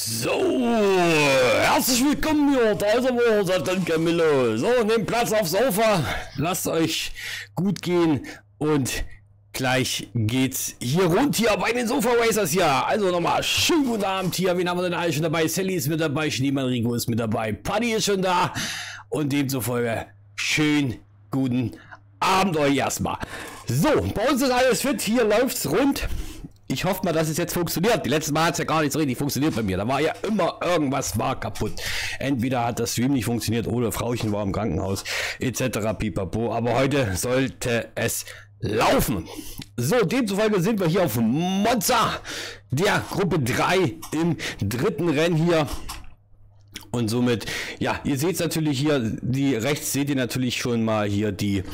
So, herzlich willkommen hier, da ist aber unser Don Camillo. So, nehmt Platz aufs Sofa, lasst euch gut gehen und gleich geht's hier rund hier bei den Sofa Racers hier. Also nochmal schönen guten Abend hier, wen haben wir denn alle schon dabei? Sally ist mit dabei, Schneemann Rico ist mit dabei, Paddy ist schon da und demzufolge schönen guten Abend euch erstmal. So, bei uns ist alles fit, hier läuft's rund. Ich hoffe mal, dass es jetzt funktioniert. Die letzten Mal hat es ja gar nicht so richtig funktioniert bei mir. Da war ja immer irgendwas war kaputt. Entweder hat das Stream nicht funktioniert oder Frauchen war im Krankenhaus etc. pipapo. Aber heute sollte es laufen. So, demzufolge sind wir hier auf Monza, der Gruppe 3 im dritten Rennen hier. Und somit, ja, ihr seht natürlich hier, die rechts seht ihr natürlich schon mal hier die,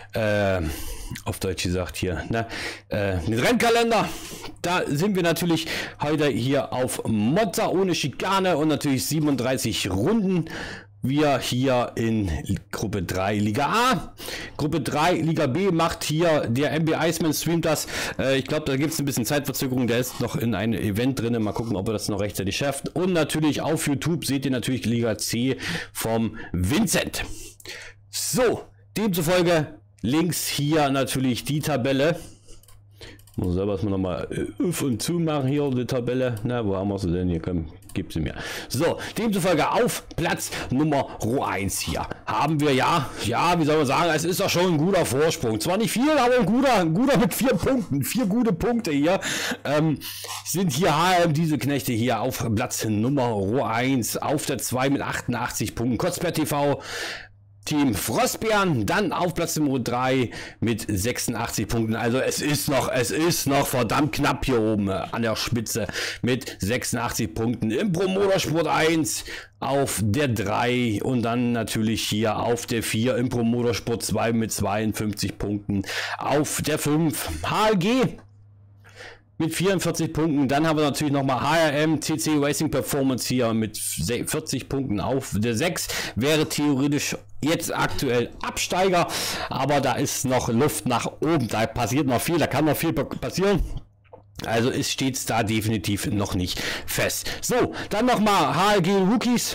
auf Deutsch gesagt hier, ne, den Rennkalender. Da sind wir natürlich heute hier auf Monza ohne Schikane und natürlich 37 Runden. Wir hier in Gruppe 3 Liga A. Gruppe 3 Liga B macht hier der MB Iceman, streamt das. Ich glaube, da gibt es ein bisschen Zeitverzögerung. Der ist noch in einem Event drin. Mal gucken, ob er das noch rechtzeitig schafft. Und natürlich auf YouTube seht ihr natürlich Liga C vom Vincent. So, demzufolge links hier natürlich die Tabelle. Muss selber erstmal nochmal auf und zu machen hier die Tabelle. Na, wo haben wir sie denn hier? Komm, gib sie mir. So, demzufolge auf Platz Nummer 1 hier haben wir ja, wie soll man sagen, es ist doch schon ein guter Vorsprung. Zwar nicht viel, aber ein guter mit 4 Punkten. 4 gute Punkte hier. Sind hier HM diese Knechte hier auf Platz Nummer 1. Auf der 2 mit 88 Punkten. Kotzbert TV. Team Frostbären, dann auf Platz Nummer 3 mit 86 Punkten. Also es ist noch verdammt knapp hier oben an der Spitze mit 86 Punkten. Im Pro Motorsport 1 auf der 3 und dann natürlich hier auf der 4 im Pro Motorsport 2 mit 52 Punkten. Auf der 5 HLG mit 44 Punkten. Dann haben wir natürlich nochmal HRM CC Racing Performance hier mit 40 Punkten. Auf der 6 wäre theoretisch jetzt aktuell Absteiger, aber da ist noch Luft nach oben. Da passiert noch viel, da kann noch viel passieren. Also ist stets da definitiv noch nicht fest. So, dann nochmal HLG Rookies.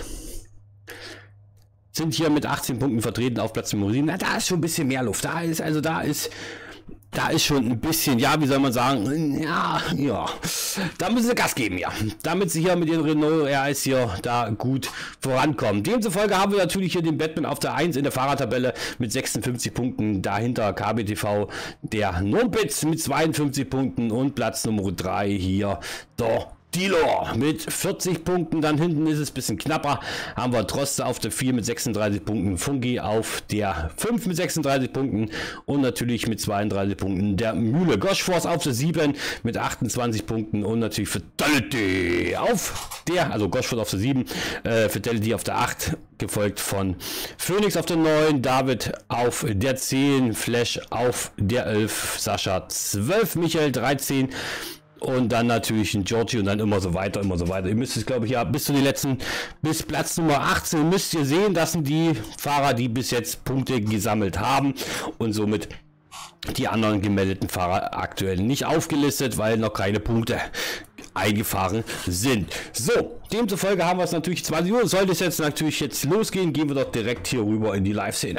Sind hier mit 18 Punkten vertreten auf Platz Nummer 7. Na, da ist schon ein bisschen mehr Luft. Da ist schon ein bisschen, ja, wie soll man sagen, ja, da müssen sie Gas geben, ja, damit sie hier mit den Renault RS hier da gut vorankommen. Demzufolge haben wir natürlich hier den Batman auf der 1 in der Fahrertabelle mit 56 Punkten, dahinter KBTV, der Numpitz mit 52 Punkten und Platz Nummer 3 hier, der Dilor mit 40 Punkten, dann hinten ist es ein bisschen knapper, haben wir Droste auf der 4 mit 36 Punkten, Fungi auf der 5 mit 36 Punkten und natürlich mit 32 Punkten der Mühle. Goshforce auf der 7 mit 28 Punkten und natürlich Fidelity auf der, also Goshforce auf der 7, Fidelity auf der 8, gefolgt von Phoenix auf der 9, David auf der 10, Flash auf der 11, Sascha 12, Michael 13, und dann natürlich ein Georgie und dann immer so weiter, immer so weiter. Ihr müsst es, glaube ich, ja, bis zu den letzten, bis Platz Nummer 18 müsst ihr sehen, das sind die Fahrer, die bis jetzt Punkte gesammelt haben und somit die anderen gemeldeten Fahrer aktuell nicht aufgelistet, weil noch keine Punkte eingefahren sind. So, demzufolge haben wir es natürlich 20 Uhr. Sollte es jetzt natürlich losgehen, gehen wir doch direkt hier rüber in die Live-Szene.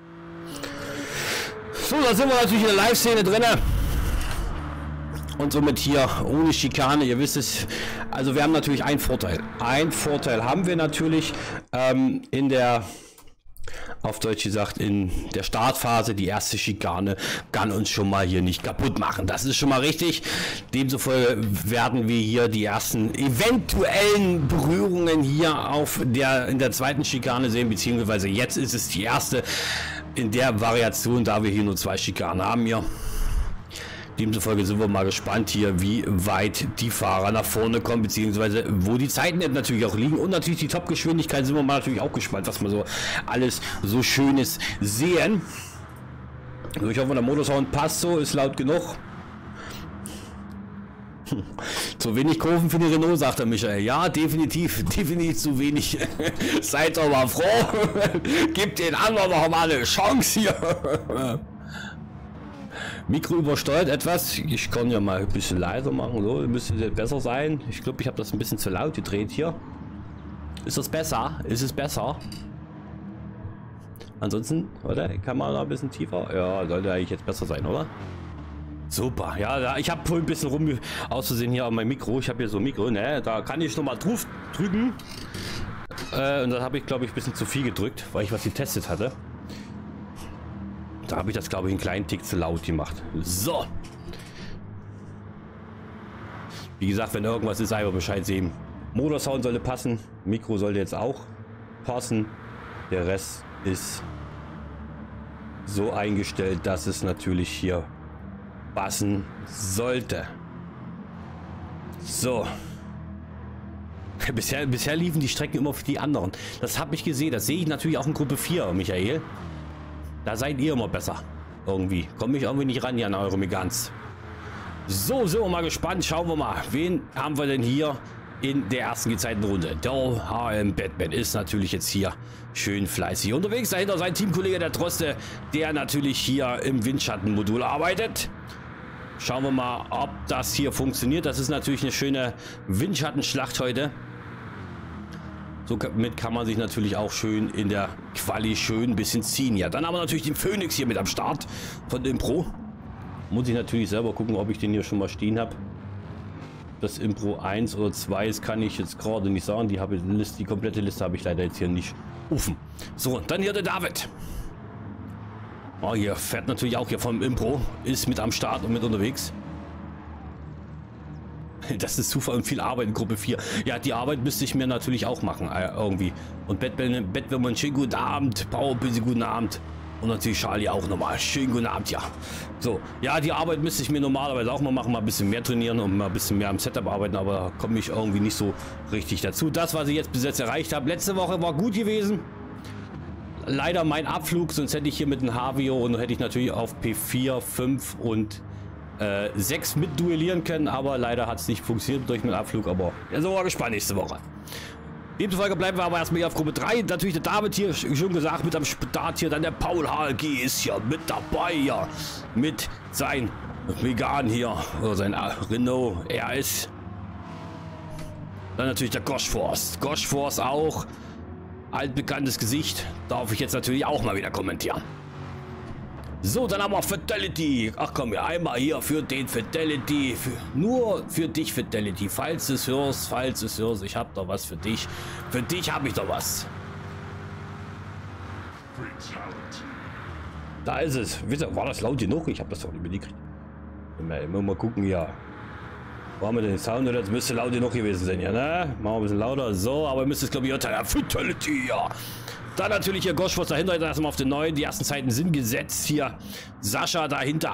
So, da sind wir natürlich in der Live-Szene drin. Und somit hier ohne Schikane, ihr wisst es, also wir haben natürlich einen Vorteil. Einen Vorteil haben wir natürlich in der, auf Deutsch gesagt, in der Startphase. Die erste Schikane kann uns schon mal hier nicht kaputt machen. Das ist schon mal richtig. Demzufolge werden wir hier die ersten eventuellen Berührungen hier in der zweiten Schikane sehen, beziehungsweise jetzt ist es die erste in der Variation, da wir hier nur 2 Schikanen haben hier. Demzufolge sind wir mal gespannt hier, wie weit die Fahrer nach vorne kommen, beziehungsweise wo die Zeiten natürlich auch liegen und natürlich die Top-Geschwindigkeit sind wir mal natürlich auch gespannt, was wir so alles so Schönes sehen. Also ich hoffe, der Motorsound passt so, ist laut genug. Zu wenig Kurven für die Renault, sagt der Michael. Ja, definitiv zu wenig. Seid doch mal froh. Gebt den anderen noch mal eine Chance hier. Mikro übersteuert etwas. Ich kann ja mal ein bisschen leiser machen. So, müsste besser sein. Ich glaube, ich habe das ein bisschen zu laut gedreht hier. Ist das besser? Ist es besser? Ansonsten, oder? Kann man noch ein bisschen tiefer? Ja, sollte eigentlich jetzt besser sein, oder? Super. Ja, ich habe vorhin ein bisschen rum auszusehen hier an meinem Mikro. Ich habe hier so ein Mikro, ne? Da kann ich nochmal drauf drücken. Und dann habe ich, glaube ich, ein bisschen zu viel gedrückt, weil ich was getestet hatte. Da habe ich das, glaube ich, einen kleinen Tick zu laut gemacht. So. Wie gesagt, wenn irgendwas ist, einfach Bescheid sehen. Motorsound sollte passen. Mikro sollte jetzt auch passen. Der Rest ist so eingestellt, dass es natürlich hier passen sollte. So. Bisher liefen die Strecken immer für die anderen. Das habe ich gesehen. Das sehe ich natürlich auch in Gruppe 4, Michael. Da seid ihr immer besser. Irgendwie. Komme ich irgendwie nicht ran hier an eure Meganz. So, sind wir mal gespannt. Schauen wir mal. Wen haben wir denn hier in der ersten gezeigten Runde? Der HM Batman ist natürlich jetzt hier schön fleißig unterwegs. Dahinter sein Teamkollege, der Droste, der natürlich hier im Windschattenmodul arbeitet. Schauen wir mal, ob das hier funktioniert. Das ist natürlich eine schöne Windschattenschlacht heute. Somit kann man sich natürlich auch schön in der Quali schön ein bisschen ziehen. Ja, dann haben wir natürlich den Phoenix hier mit am Start von Impro. Muss ich natürlich selber gucken, ob ich den hier schon mal stehen habe. Das Impro 1 oder 2 ist, kann ich jetzt gerade nicht sagen. Die komplette Liste habe ich leider jetzt hier nicht offen. So, dann hier der David. Oh, hier fährt natürlich auch hier vom Impro. Ist mit am Start und mit unterwegs. Das ist Zufall und viel Arbeit in Gruppe 4. Ja, die Arbeit müsste ich mir natürlich auch machen, irgendwie. Und Batman, schönen guten Abend. Power, guten Abend. Und natürlich Charlie auch nochmal. Schönen guten Abend, ja. So, ja, die Arbeit müsste ich mir normalerweise auch mal machen. Mal ein bisschen mehr trainieren und mal ein bisschen mehr am Setup arbeiten. Aber da komme ich irgendwie nicht so richtig dazu. Das, was ich jetzt bis jetzt erreicht habe. Letzte Woche war gut gewesen. Leider mein Abflug. Sonst hätte ich hier mit dem Havio und hätte ich natürlich auf P4, 5 und 6 mit duellieren können, aber leider hat es nicht funktioniert durch meinen Abflug, aber ja, so war gespannt nächste Woche. Demzufolge bleiben wir aber erstmal hier auf Gruppe 3. Natürlich der David hier, schon gesagt, mit am Start hier, dann der Paul HLG ist hier mit dabei, ja, mit sein Megane hier, oder sein Renault RS. Dann natürlich der Gosh Force auch, altbekanntes Gesicht, darf ich jetzt natürlich auch mal wieder kommentieren. So, dann haben wir Fatality. Ach komm, ja, einmal hier für den Fatality. Nur für dich, Fatality. Falls du es hörst, ich habe doch was für dich. Für dich habe ich doch was. Da ist es. War das laut genug? Ich habe das doch nicht mitgekriegt. Immer mal gucken, ja. Wo haben wir den Sound? Das müsste laut genug gewesen sein, ja, ne? Machen wir ein bisschen lauter. So, aber ihr müsst es, glaube ich, hören. Fatality, ja. Dann natürlich hier Gosh Force dahinter, erstmal auf den neuen. Die ersten Zeiten sind gesetzt. Hier Sascha dahinter.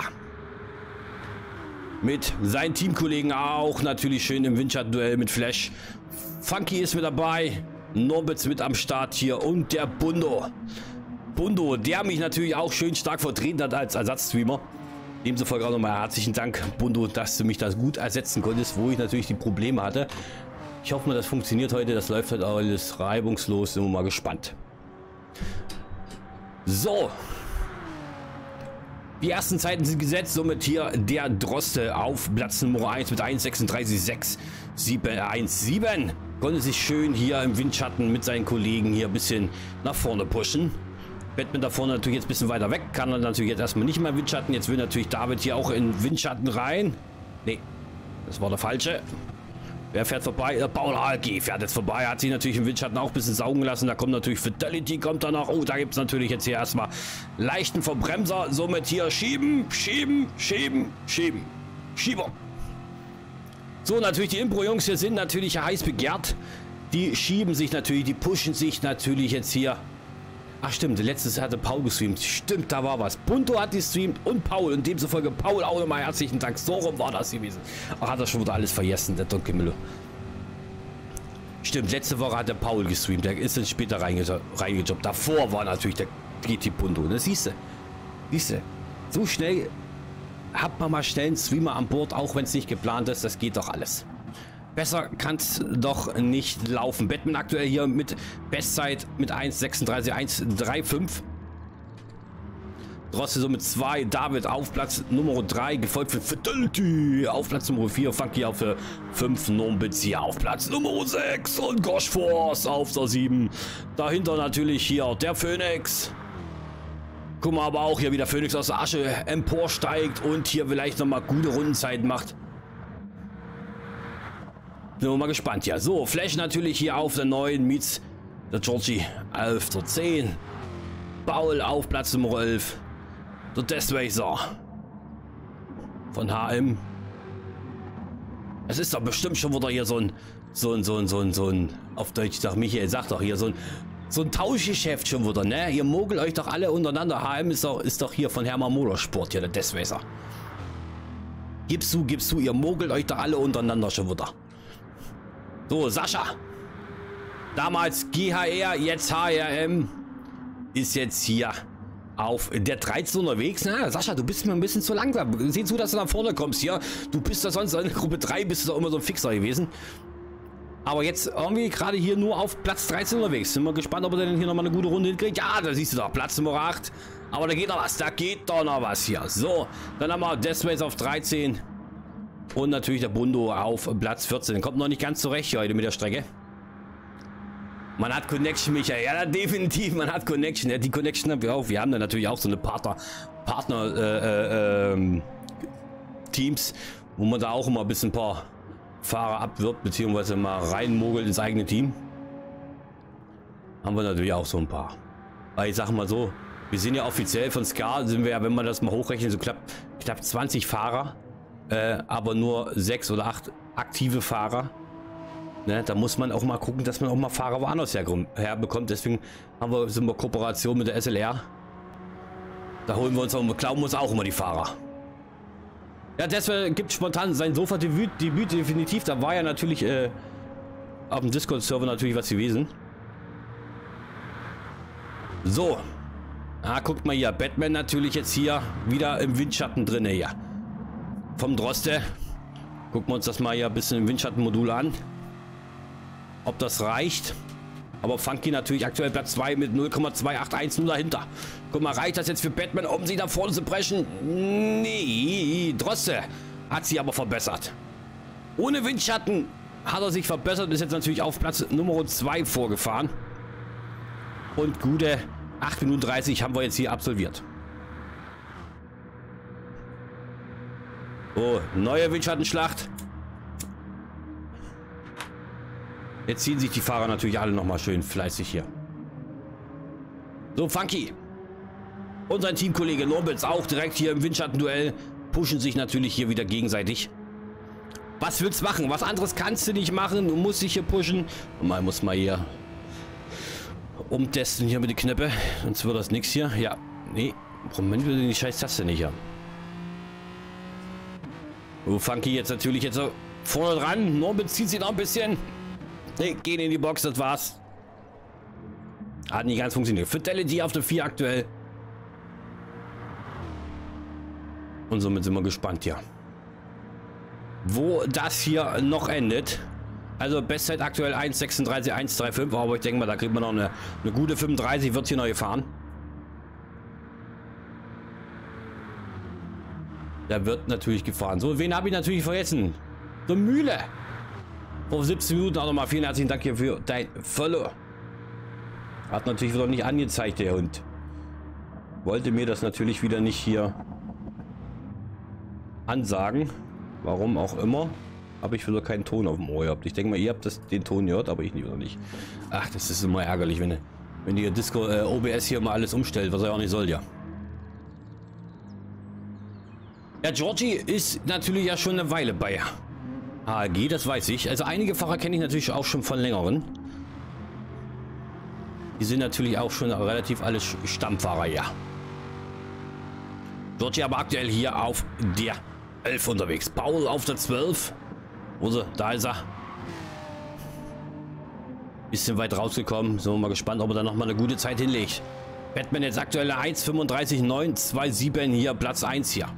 Mit seinen Teamkollegen auch natürlich schön im Windschattenduell mit Flash. Funky ist mit dabei. Norbitz mit am Start hier. Und der Bundo. Bundo, der mich natürlich auch schön stark vertreten hat als Ersatzstreamer. Demzufolge auch nochmal herzlichen Dank, Bundo, dass du mich das gut ersetzen konntest, wo ich natürlich die Probleme hatte. Ich hoffe mal, das funktioniert heute. Das läuft halt alles reibungslos. Sind wir mal gespannt. So. Die ersten Zeiten sind gesetzt. Somit hier der Droste auf Platz Nummer 1 mit 1,36,6,717. Konnte sich schön hier im Windschatten mit seinen Kollegen hier ein bisschen nach vorne pushen. Batman da vorne natürlich jetzt ein bisschen weiter weg. Kann er natürlich jetzt erstmal nicht mehr im Windschatten. Jetzt will natürlich David hier auch in Windschatten rein. Nee, das war der falsche. Wer fährt vorbei? Der Paul HLG fährt jetzt vorbei. Hat sich natürlich im Windschatten auch ein bisschen saugen lassen. Da kommt natürlich Fatality, kommt danach. Oh, da gibt es natürlich jetzt hier erstmal leichten Verbremser. Somit hier schieben, schieben, schieben, schieben. Schieber. So, natürlich die Impro-Jungs hier sind natürlich heiß begehrt. Die schieben sich natürlich, die pushen sich natürlich jetzt hier. Ach stimmt, letztes hatte Paul gestreamt. Stimmt, da war was. Punto hat gestreamt und Paul. Und demzufolge Paul auch nochmal herzlichen Dank. So rum war das gewesen. Ach, hat er schon wieder alles vergessen, der Don Camillo. Stimmt, letzte Woche hat der Paul gestreamt. Der ist dann später reingejobbt. Davor war natürlich der GT Punto. Das siehst du. Siehst du. So schnell hat man mal schnell einen Streamer an Bord, auch wenn es nicht geplant ist. Das geht doch alles. Besser kann es doch nicht laufen. Batman aktuell hier mit Bestzeit mit 1,36,135. Droste so mit 2, David auf Platz Nummer 3, gefolgt von Fidelity auf Platz Nummer 4, Funky auf der 5, Nombitz hier auf Platz Nummer 6 und Gosh Force auf der 7. Dahinter natürlich hier der Phoenix. Guck mal, aber auch hier, wie der Phoenix aus der Asche emporsteigt und hier vielleicht nochmal gute Rundenzeit macht. Sind wir mal gespannt, ja. So, Flash natürlich hier auf der 9, meets der Georgie auf der 10. Paul auf Platz Nummer 11. Der Death Racer von HM. Es ist doch bestimmt schon wieder hier so ein, auf Deutsch, sag Michael, sag doch hier, so ein Tauschgeschäft schon wieder, ne? Ihr mogelt euch doch alle untereinander. HM ist doch hier von Hermann Motorsport hier, der Death Racer. Gibst du, ihr mogelt euch doch alle untereinander schon wieder. So, Sascha. Damals GHR, jetzt HRM. Ist jetzt hier auf der 13 unterwegs. Na, Sascha, du bist mir ein bisschen zu langsam. Sieh zu, dass du nach vorne kommst hier. Du bist da sonst in der Gruppe 3, bist du doch immer so ein Fixer gewesen. Aber jetzt irgendwie gerade hier nur auf Platz 13 unterwegs. Sind wir gespannt, ob er denn hier nochmal eine gute Runde hinkriegt. Ja, da siehst du doch, Platz Nummer 8. Aber da geht noch was, hier. So, dann haben wir Death Race auf 13. Und natürlich der Bundo auf Platz 14. Kommt noch nicht ganz zurecht heute mit der Strecke. Man hat Connection, Michael. Ja, definitiv, man hat Connection. Ja, die Connection haben wir auch. Wir haben da natürlich auch so eine Teams, wo man da auch immer ein bisschen ein paar Fahrer abwirbt, beziehungsweise mal reinmogelt ins eigene Team. Haben wir natürlich auch so ein paar. Weil ich sage mal so, wir sind ja offiziell von SCAR, sind wir ja, wenn man das mal hochrechnet, so knapp 20 Fahrer, aber nur 6 oder 8 aktive Fahrer. Ne, da muss man auch mal gucken, dass man auch mal Fahrer woanders herbekommt. Deswegen sind wir Kooperation mit der SLR. Da holen wir uns auch, glauben wir uns auch immer die Fahrer. Ja, deswegen gibt spontan sein Sofa-Debüt definitiv. Da war ja natürlich auf dem Discord-Server natürlich was gewesen. So. Guckt mal hier. Batman natürlich jetzt hier wieder im Windschatten drin hier. Vom Droste. Gucken wir uns das mal hier ein bisschen im Windschattenmodul an. Ob das reicht. Aber Funky natürlich aktuell Platz 2 mit 0,281 nur dahinter. Guck mal, reicht das jetzt für Batman, um sie da vorne zu brechen? Nee, Droste hat sie aber verbessert. Ohne Windschatten hat er sich verbessert und ist jetzt natürlich auf Platz Nummer 2 vorgefahren. Und gute 8 Minuten 30 haben wir jetzt hier absolviert. So, neue Windschattenschlacht. Jetzt ziehen sich die Fahrer natürlich alle nochmal schön fleißig hier. So, Funky. Und sein Teamkollege Nombitz auch direkt hier im Windschattenduell. Pushen sich natürlich hier wieder gegenseitig. Was willst du machen? Was anderes kannst du nicht machen. Du musst dich hier pushen. Und man muss mal hier umtesten hier mit der Knippe. Sonst wird das nichts hier. Ja, nee. Moment, will die scheiß Taste nicht haben. So, Funky jetzt natürlich jetzt vorne dran. Nombitz zieht sich noch ein bisschen. Nee, gehen in die Box, das war's. Hat nicht ganz funktioniert. Fidelity auf der 4 aktuell. Und somit sind wir gespannt hier. Wo das hier noch endet. Also Bestzeit aktuell 1,36, 1,35. Aber ich denke mal, da kriegt man noch eine gute 35. Wird hier noch gefahren. Da wird natürlich gefahren. So, wen habe ich natürlich vergessen? So Mühle. Vor 17 Minuten auch nochmal vielen herzlichen Dank hier für dein Follow. Hat natürlich wieder nicht angezeigt, der Hund. Wollte mir das natürlich wieder nicht hier ansagen. Warum auch immer. Habe ich wieder keinen Ton auf dem Ohr gehabt. Ich denke mal, ihr habt den Ton gehört, aber ich wieder nicht. Ach, das ist immer ärgerlich, wenn die OBS hier mal alles umstellt, was er auch nicht soll, ja. Ja, Georgie ist natürlich ja schon eine Weile bei AG, das weiß ich. Also einige Fahrer kenne ich natürlich auch schon von längeren. Die sind natürlich auch schon relativ alle Stammfahrer, ja. Georgie aber aktuell hier auf der 11 unterwegs. Paul auf der 12. Also, da ist er. Bisschen weit rausgekommen. Sind wir mal gespannt, ob er dann nochmal eine gute Zeit hinlegt. Batman jetzt aktuell 1,35,927 hier, Platz 1 hier.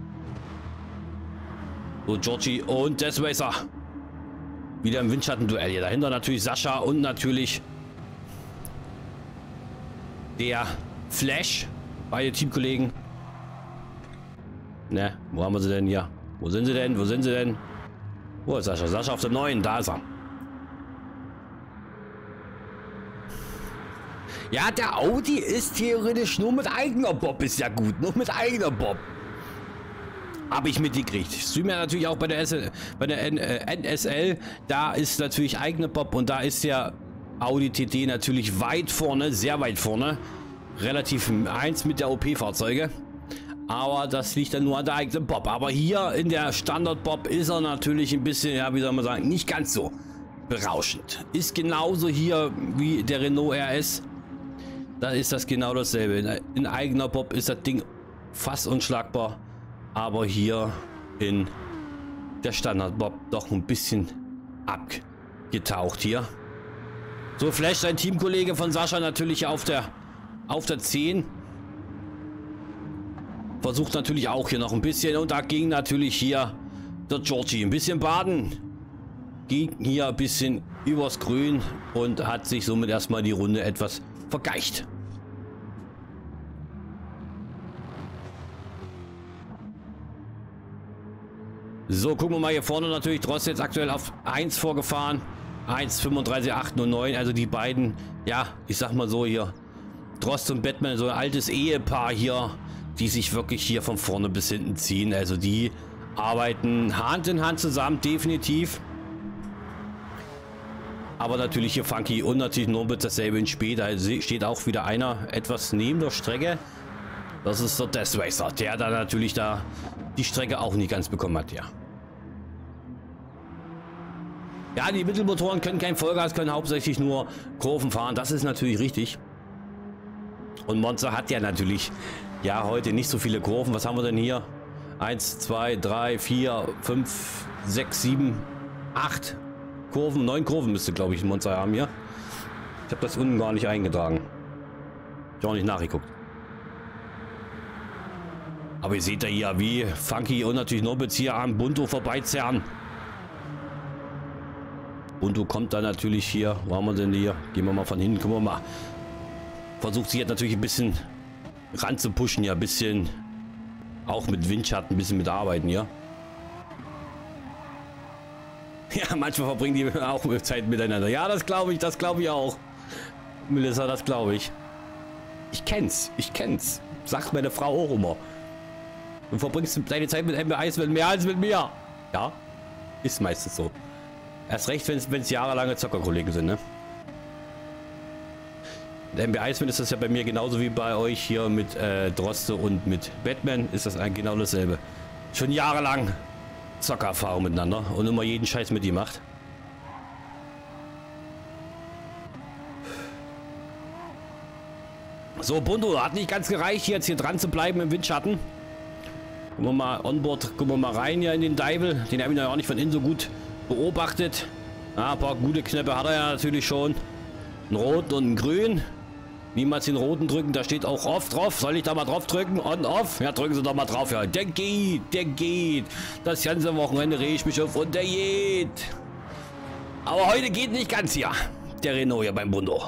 So, Georgie und Death Racer. Wieder im Windschattenduell hier. Dahinter natürlich Sascha und natürlich der Flash. Beide Teamkollegen. Ne, wo haben wir sie denn hier? Wo sind sie denn? Wo sind sie denn? Wo ist Sascha? Sascha auf der 9, da ist er. Ja, der Audi ist theoretisch nur mit eigener Bob, ist ja gut. Nur mit eigener Bob. Habe ich mitgekriegt. Ich streame ja natürlich auch bei der NSL. Da ist natürlich eigene Bob und da ist der Audi TT natürlich weit vorne, sehr weit vorne. Relativ eins mit der OP-Fahrzeuge. Aber das liegt dann nur an der eigenen Bob. Aber hier in der Standard-Bob ist er natürlich ein bisschen, ja, wie soll man sagen, nicht ganz so berauschend. Ist genauso hier wie der Renault RS. Da ist das genau dasselbe. In eigener Bob ist das Ding fast unschlagbar. Aber hier in der Standard-Bob doch ein bisschen abgetaucht hier. So flasht ein Teamkollege von Sascha natürlich auf der 10. Versucht natürlich auch hier noch ein bisschen. Und da ging natürlich hier der Georgie ein bisschen baden. Ging hier ein bisschen übers Grün und hat sich somit erstmal die Runde etwas vergeicht. So, gucken wir mal hier vorne natürlich. Drost jetzt aktuell auf 1 vorgefahren. 1,35,809. Also die beiden, ja, ich sag mal so hier. Drost und Batman, so ein altes Ehepaar hier, die sich wirklich hier von vorne bis hinten ziehen. Also die arbeiten Hand in Hand zusammen, definitiv. Aber natürlich hier Funky und natürlich Norbert dasselbe in Spee. Da steht auch wieder einer etwas neben der Strecke. Das ist der Death Racer, der da natürlich da die Strecke auch nicht ganz bekommen hat, ja. Ja, die Mittelmotoren können kein Vollgas, können hauptsächlich nur Kurven fahren. Das ist natürlich richtig. Und Monza hat ja natürlich, ja, heute nicht so viele Kurven. Was haben wir denn hier? 1, 2, 3, 4, 5, 6, 7, 8 Kurven. 9 Kurven müsste, glaube ich, ein Monza haben hier. Ich habe das unten gar nicht eingetragen. Ich habe auch nicht nachgeguckt. Aber ihr seht ja hier, wie Funky und natürlich Norbitz hier am Bunto vorbeizerren. Bunto kommt dann natürlich hier. Wo haben wir denn hier? Gehen wir mal von hinten. Gucken wir mal. Versucht sich jetzt natürlich ein bisschen ran zu pushen. Ja, ein bisschen auch mit Windschatten, ein bisschen mit arbeiten hier. Ja, manchmal verbringen die auch Zeit miteinander. Ja, das glaube ich auch. Melissa, das glaube ich. Ich kenn's. Sagt meine Frau auch immer. Du verbringst deine Zeit mit MB1 mehr als mit mir. Ja, ist meistens so. Erst recht, wenn es jahrelange Zockerkollegen sind, ne? Mit MB1 ist das ja bei mir genauso wie bei euch hier mit Droste und mit Batman ist das eigentlich genau dasselbe. Schon jahrelang Zockererfahrung miteinander und immer jeden Scheiß mit ihm macht. So, Bunto hat nicht ganz gereicht, jetzt hier dran zu bleiben im Windschatten. Gucken wir mal onboard, gucken wir mal rein hier in den Deivel. Den habe ich noch nicht von innen so gut beobachtet. Ja, ein paar gute Knöpfe hat er ja natürlich schon. Einen roten und einen grün. Niemals den roten drücken, da steht auch off drauf. Soll ich da mal drauf drücken? On, off? Ja, drücken Sie doch mal drauf. Ja, der geht. Das ganze Wochenende rege ich mich auf und der geht. Aber heute geht nicht ganz hier. Der Renault hier beim Bunto.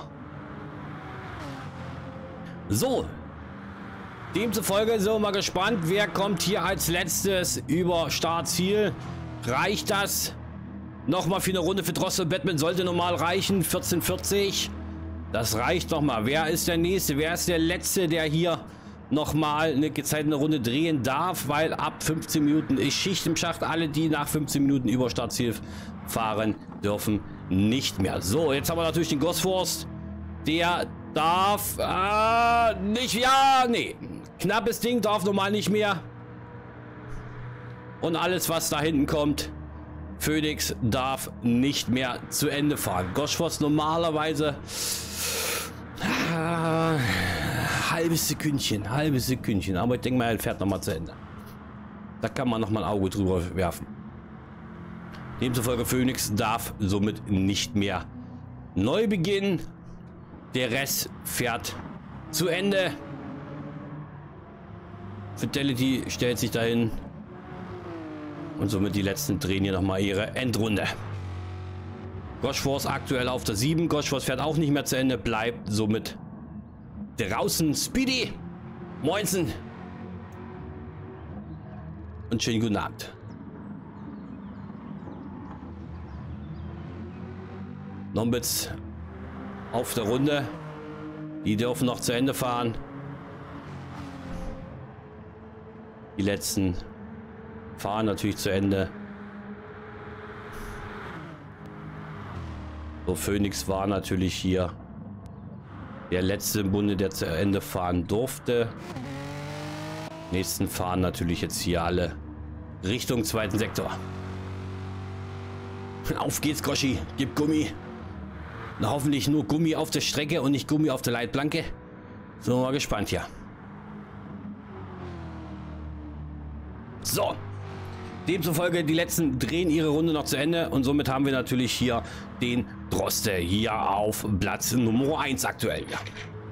So. Demzufolge sind wir mal gespannt, wer kommt hier als letztes über Startziel. Reicht das? Nochmal für eine Runde für Droste und Batman sollte normal reichen. 14:40. Das reicht nochmal. Wer ist der Nächste? Wer ist der Letzte, der hier nochmal eine gezeitete Runde drehen darf? Weil ab 15 Minuten ist Schicht im Schacht. Alle, die nach 15 Minuten über Startziel fahren, dürfen nicht mehr. So, jetzt haben wir natürlich den Gosforst. Der darf nicht. Ja, nee. Knappes Ding, darf normal nicht mehr. Und alles, was da hinten kommt, Phoenix darf nicht mehr zu Ende fahren. Gosforst normalerweise halbes Sekündchen. Aber ich denke mal, er fährt noch mal zu Ende. Da kann man noch mal ein Auge drüber werfen. Demzufolge Phoenix darf somit nicht mehr neu beginnen. Der Rest fährt zu Ende. Fidelity stellt sich dahin. Und somit die letzten drehen hier nochmal ihre Endrunde. Gosforst aktuell auf der 7. Gosforst fährt auch nicht mehr zu Ende. Bleibt somit draußen. Speedy. Moinsen. und schönen guten Abend. Nombitz auf der Runde. Die dürfen noch zu Ende fahren. Die letzten fahren natürlich zu Ende. So, Phoenix war natürlich hier der letzte im Bunde, der zu Ende fahren durfte. Nächsten fahren natürlich jetzt hier alle Richtung zweiten Sektor. Auf geht's, Goschi. Gib Gummi. Na, hoffentlich nur Gummi auf der Strecke und nicht Gummi auf der Leitplanke. So, mal gespannt hier. So. Demzufolge, die letzten drehen ihre Runde noch zu Ende. Und somit haben wir natürlich hier den Droste hier auf Platz Nummer 1 aktuell. Ja.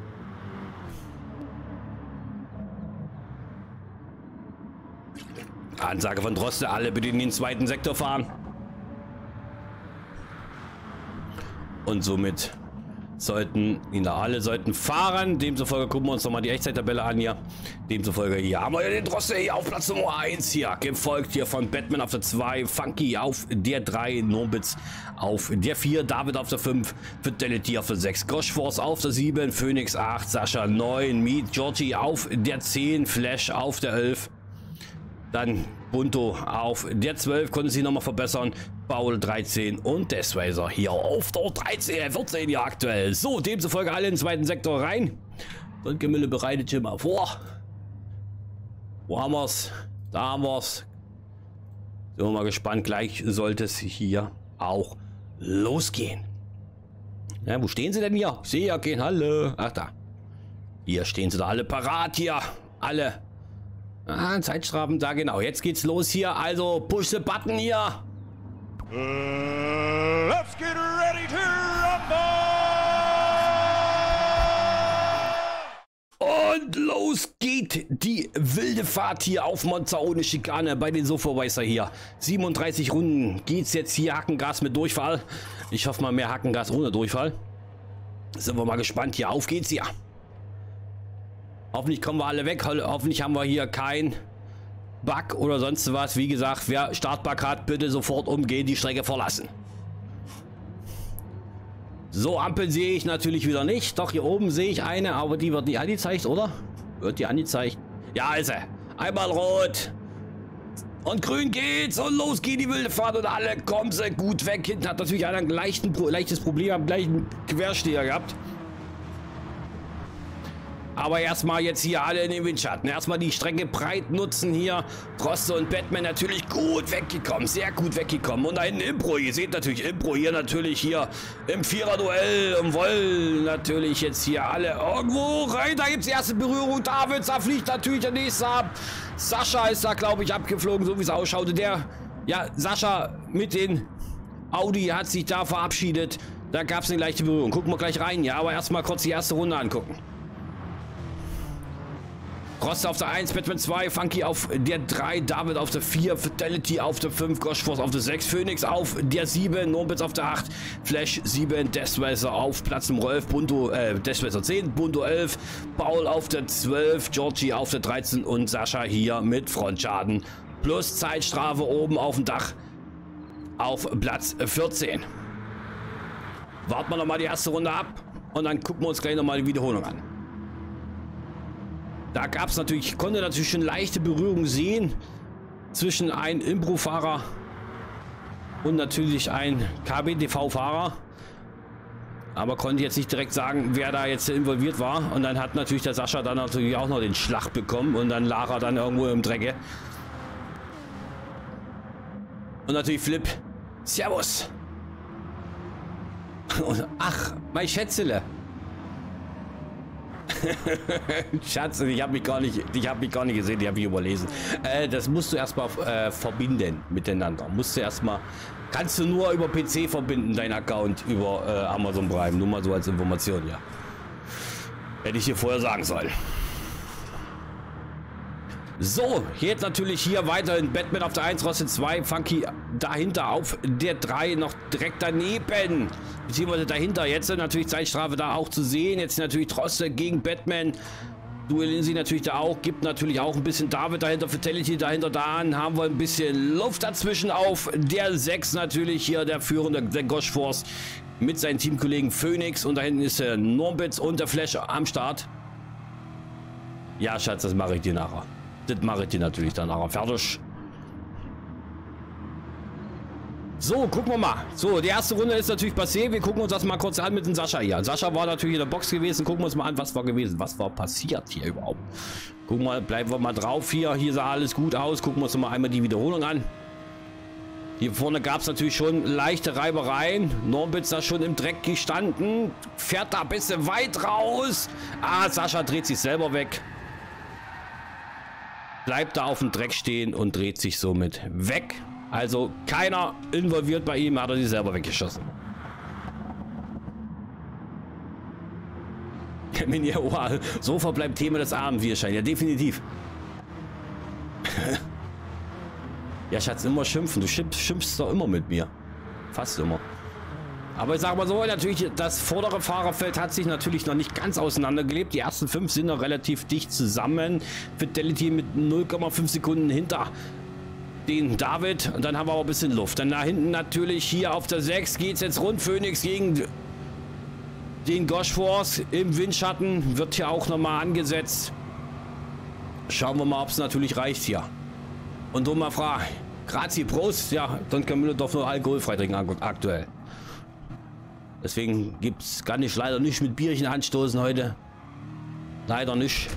Ansage von Droste, alle bitte in den zweiten Sektor fahren. Und somit alle sollten fahren. Demzufolge gucken wir uns nochmal die Echtzeittabelle an hier. Demzufolge hier haben wir den Droste hier auf Platz Nummer 1 hier. Gefolgt hier von Batman auf der 2, Funky auf der 3, Nombitz auf der 4, David auf der 5, Fidelity auf der 6, Goshforce auf der 7, Phoenix 8, Sascha 9, Meet, Georgie auf der 10, Flash auf der 11. Dann Bunto auf der 12, konnte sich nochmal verbessern. Paul 13 und Deathracer hier auf der 14 hier aktuell. So, demzufolge alle in den zweiten Sektor rein. Und Gemülle bereitet hier mal vor. Wo haben wir's? Da haben wir's. Sind wir mal gespannt. Gleich sollte es hier auch losgehen. Ja, wo stehen sie denn hier? Ich sehe ja kein Halle. Ach da. Hier stehen sie da alle parat hier. Alle. Ah, Zeitstrafen, da genau. Jetzt geht's los hier. Also push the button hier. Let's get ready to rumble! Und los geht die wilde Fahrt hier auf Monza ohne Schikane bei den Supervisor hier. 37 Runden geht's jetzt hier. Hackengas mit Durchfall. Ich hoffe mal mehr Hackengas ohne Durchfall. Sind wir mal gespannt hier. Auf geht's hier. Hoffentlich kommen wir alle weg. Hoffentlich haben wir hier kein Bug oder sonst was. Wie gesagt, wer Startbug hat, bitte sofort umgehen, die Strecke verlassen. So, Ampel sehe ich natürlich wieder nicht. Doch, hier oben sehe ich eine, aber die wird nicht angezeigt, oder? Wird die angezeigt? Ja, ist sie. Einmal rot. Und grün geht's. Und los geht die wilde Fahrt. Und alle kommen sie gut weg. Hinten hat natürlich einer ein leichtes Problem am gleichen Quersteher gehabt. Aber erstmal jetzt hier alle in den Windschatten. Erstmal die Strecke breit nutzen hier. Droste und Batman natürlich gut weggekommen. Sehr gut weggekommen. Und da hinten Impro. Ihr seht natürlich Impro hier natürlich hier im Vierer-Duell. Und wollen natürlich jetzt hier alle irgendwo rein. Da gibt es die erste Berührung. David, da fliegt natürlich der nächste ab. Sascha ist da, glaube ich, abgeflogen, so wie es ausschaute. Sascha mit den Audi hat sich da verabschiedet. Da gab es eine leichte Berührung. Gucken wir gleich rein. Ja, aber erstmal kurz die erste Runde angucken. Droste auf der 1, Batman 2, Funky auf der 3, David auf der 4, Fidelity auf der 5, Goshforce auf der 6, Phoenix auf der 7, Nombitz auf der 8, Flash 7, Deathracer auf Platz Nummer 11, Bunto, Deathracer 10, Bunto 11, Paul auf der 12, Georgie auf der 13 und Sascha hier mit Frontschaden plus Zeitstrafe oben auf dem Dach auf Platz 14. Warten wir nochmal die erste Runde ab und dann gucken wir uns gleich nochmal die Wiederholung an. Da gab es natürlich, konnte natürlich schon leichte Berührung sehen zwischen einem Impro-Fahrer und natürlich ein KBTV-Fahrer. Aber konnte jetzt nicht direkt sagen, wer da jetzt involviert war. Und dann hat natürlich der Sascha dann natürlich auch noch den Schlag bekommen und dann lag er dann irgendwo im Drecke. Und natürlich Flip. Servus. Und, ach, mein Schätzele. Schatz, ich habe mich gar nicht gesehen, ich habe mich überlesen. Das musst du erstmal verbinden miteinander. Kannst du nur über PC verbinden, dein Account über Amazon Prime. Nur mal so als Information, ja. Hätte ich dir vorher sagen sollen. So, jetzt natürlich hier weiterhin Batman auf der 1, Droste 2, Funky dahinter auf der 3, noch direkt daneben, beziehungsweise dahinter. Jetzt natürlich Zeitstrafe da auch zu sehen. Jetzt natürlich Droste gegen Batman duellieren sie natürlich da auch. Gibt natürlich auch ein bisschen David dahinter, Fatality dahinter. Dann haben wir ein bisschen Luft dazwischen auf der 6 natürlich hier, der Führende, der Gosh Force mit seinen Teamkollegen Phoenix. Und da hinten ist der Norbitz und der Flash am Start. Ja, Schatz, das mache ich dir nachher. Das mache ich dir natürlich dann nachher. Fertig. So, gucken wir mal. So, die erste Runde ist natürlich passé. Wir gucken uns das mal kurz an mit dem Sascha hier. Sascha war natürlich in der Box gewesen. Gucken wir uns mal an, was war gewesen. Was war passiert hier überhaupt? Gucken wir mal, bleiben wir mal drauf hier. Hier sah alles gut aus. Gucken wir uns mal einmal die Wiederholung an. Hier vorne gab es natürlich schon leichte Reibereien. Norbitz da schon im Dreck gestanden. Fährt da ein bisschen weit raus. Ah, Sascha dreht sich selber weg. Bleibt da auf dem Dreck stehen und dreht sich somit weg. Also keiner involviert bei ihm, hat er sich selber weggeschossen. So verbleibt Thema des Abends, wie es scheint. Ja, definitiv. Ja, Schatz, immer schimpfen. Du schimpfst doch immer mit mir. Fast immer. Aber ich sag mal so, natürlich, das vordere Fahrerfeld hat sich natürlich noch nicht ganz auseinandergelebt. Die ersten 5 sind noch relativ dicht zusammen. Fatality mit 0,5 Sekunden hinter den David. Und dann haben wir aber ein bisschen Luft. Dann da hinten natürlich hier auf der 6 geht es jetzt rund. Phoenix gegen den Gosh Force im Windschatten. Wird hier auch nochmal angesetzt. Schauen wir mal, ob es natürlich reicht hier. Und du mal fragen. Grazie, Prost. Ja, Don Camillo darf nur alkoholfrei trinken aktuell. Deswegen kann ich leider nicht mit Bierchen anstoßen heute. Leider nicht.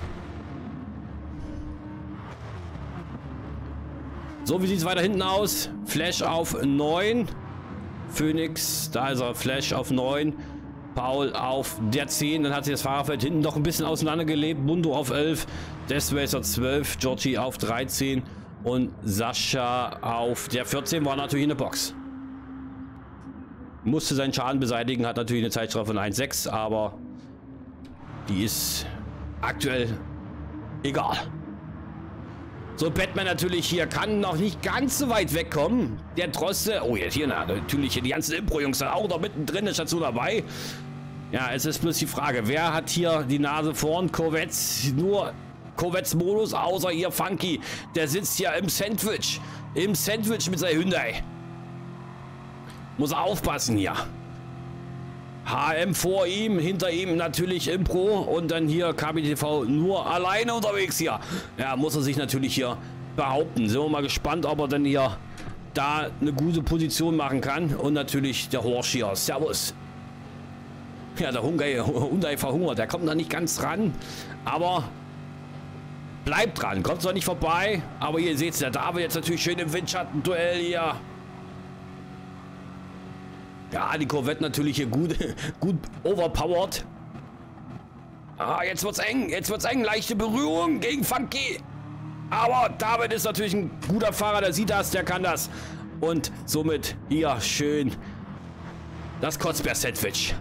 So, wie sieht es weiter hinten aus? Flash auf 9. Phoenix, da ist er. Flash auf 9. Paul auf der 10. Dann hat sich das Fahrerfeld hinten noch ein bisschen auseinandergelebt. Mundo auf 11. Deathracer 12. Georgie auf 13. Und Sascha auf der 14 war natürlich in der Box. Musste seinen Schaden beseitigen. Hat natürlich eine Zeitstrafe von 1,6. Aber die ist aktuell egal. So, Batman natürlich hier kann noch nicht ganz so weit wegkommen. Der Droste, oh jetzt hier natürlich die ganzen Impro-Jungs sind auch noch mittendrin, ist dazu dabei. Ja, es ist bloß die Frage, wer hat hier die Nase vorn? Corvettes, nur Corvettes Modus, außer ihr Funky. Der sitzt ja im Sandwich mit seinem Hyundai. Muss er aufpassen hier. HM vor ihm, hinter ihm natürlich Impro und dann hier KBTV nur alleine unterwegs hier. Ja, muss er sich natürlich hier behaupten. Sind wir mal gespannt, ob er dann hier da eine gute Position machen kann. Und natürlich der Horsch hier. Servus. Ja, der Hyundai verhungert. Der kommt da nicht ganz ran, aber bleibt dran. Kommt zwar nicht vorbei, aber ihr seht es, der David jetzt natürlich schön im Windschatten-Duell hier. Ja, die Corvette natürlich hier gut overpowered. Ah, jetzt wird's eng. Jetzt wird's eng. Leichte Berührung gegen Funky. Aber David ist natürlich ein guter Fahrer. Der sieht das, der kann das. Und somit hier schön das Kotzbär-Sandwich.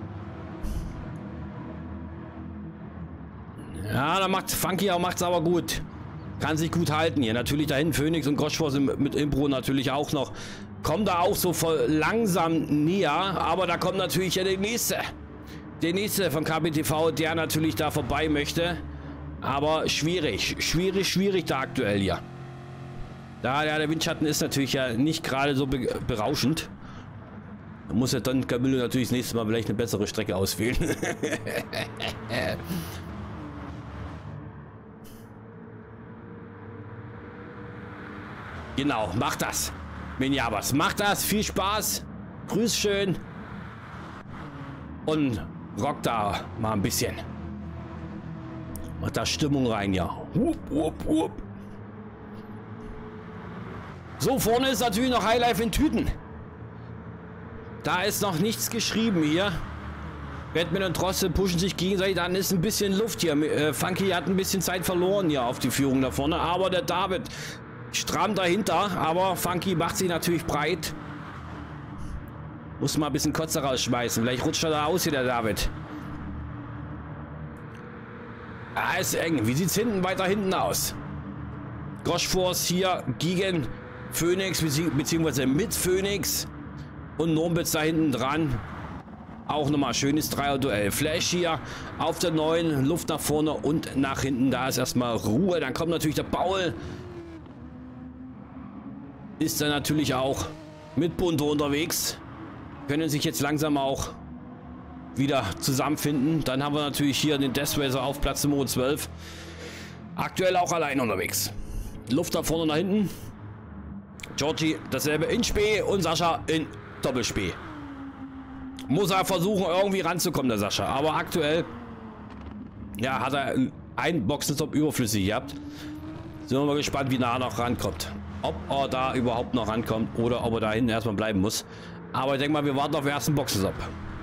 Ja, da macht Funky auch, macht's aber gut. Kann sich gut halten hier. Natürlich dahin Phoenix und Gosh Force mit Impro natürlich auch noch. Kommt da auch so voll langsam näher, aber da kommt natürlich ja der nächste. Der nächste von KBTV, der natürlich da vorbei möchte. Aber schwierig da aktuell hier. Da der Windschatten ist natürlich ja nicht gerade so berauschend. Da muss ja dann Camillo natürlich das nächste Mal vielleicht eine bessere Strecke auswählen. Genau, mach das. Minjabas, macht das, viel Spaß, grüß schön und rock da mal ein bisschen. Macht da Stimmung rein, ja. Hup, hup, hup. So, vorne ist natürlich noch Highlife in Tüten. Da ist noch nichts geschrieben hier. Batman und Droste pushen sich gegenseitig an, ist ein bisschen Luft hier. Funky hat ein bisschen Zeit verloren hier auf die Führung da vorne, aber der David stramm dahinter, aber Funky macht sich natürlich breit. Muss mal ein bisschen Kotze rausschmeißen. Vielleicht rutscht er da aus hier, der David. Ah, ist eng. Wie sieht es weiter hinten aus? Gosh Force hier gegen Phoenix, beziehungsweise mit Phoenix. Und Norbitz da hinten dran. Auch nochmal schönes Dreier-Duell. Flash hier auf der 9, Luft nach vorne und nach hinten. Da ist erstmal Ruhe. Dann kommt natürlich der Paul. Ist dann natürlich auch mit Bunto unterwegs. Können sich jetzt langsam auch wieder zusammenfinden. Dann haben wir natürlich hier den Death Racer auf Platz Nummer 12. Aktuell auch allein unterwegs. Luft nach vorne, nach hinten. Georgie dasselbe in Spee und Sascha in Doppelspee. Muss er versuchen, irgendwie ranzukommen, der Sascha. Aber aktuell, ja, hat er einen Boxenstopp überflüssig gehabt. Sind wir mal gespannt, wie nah er noch rankommt. Ob er da überhaupt noch rankommt oder ob er da hinten erstmal bleiben muss. Aber ich denke mal, wir warten auf den ersten Boxenstopp.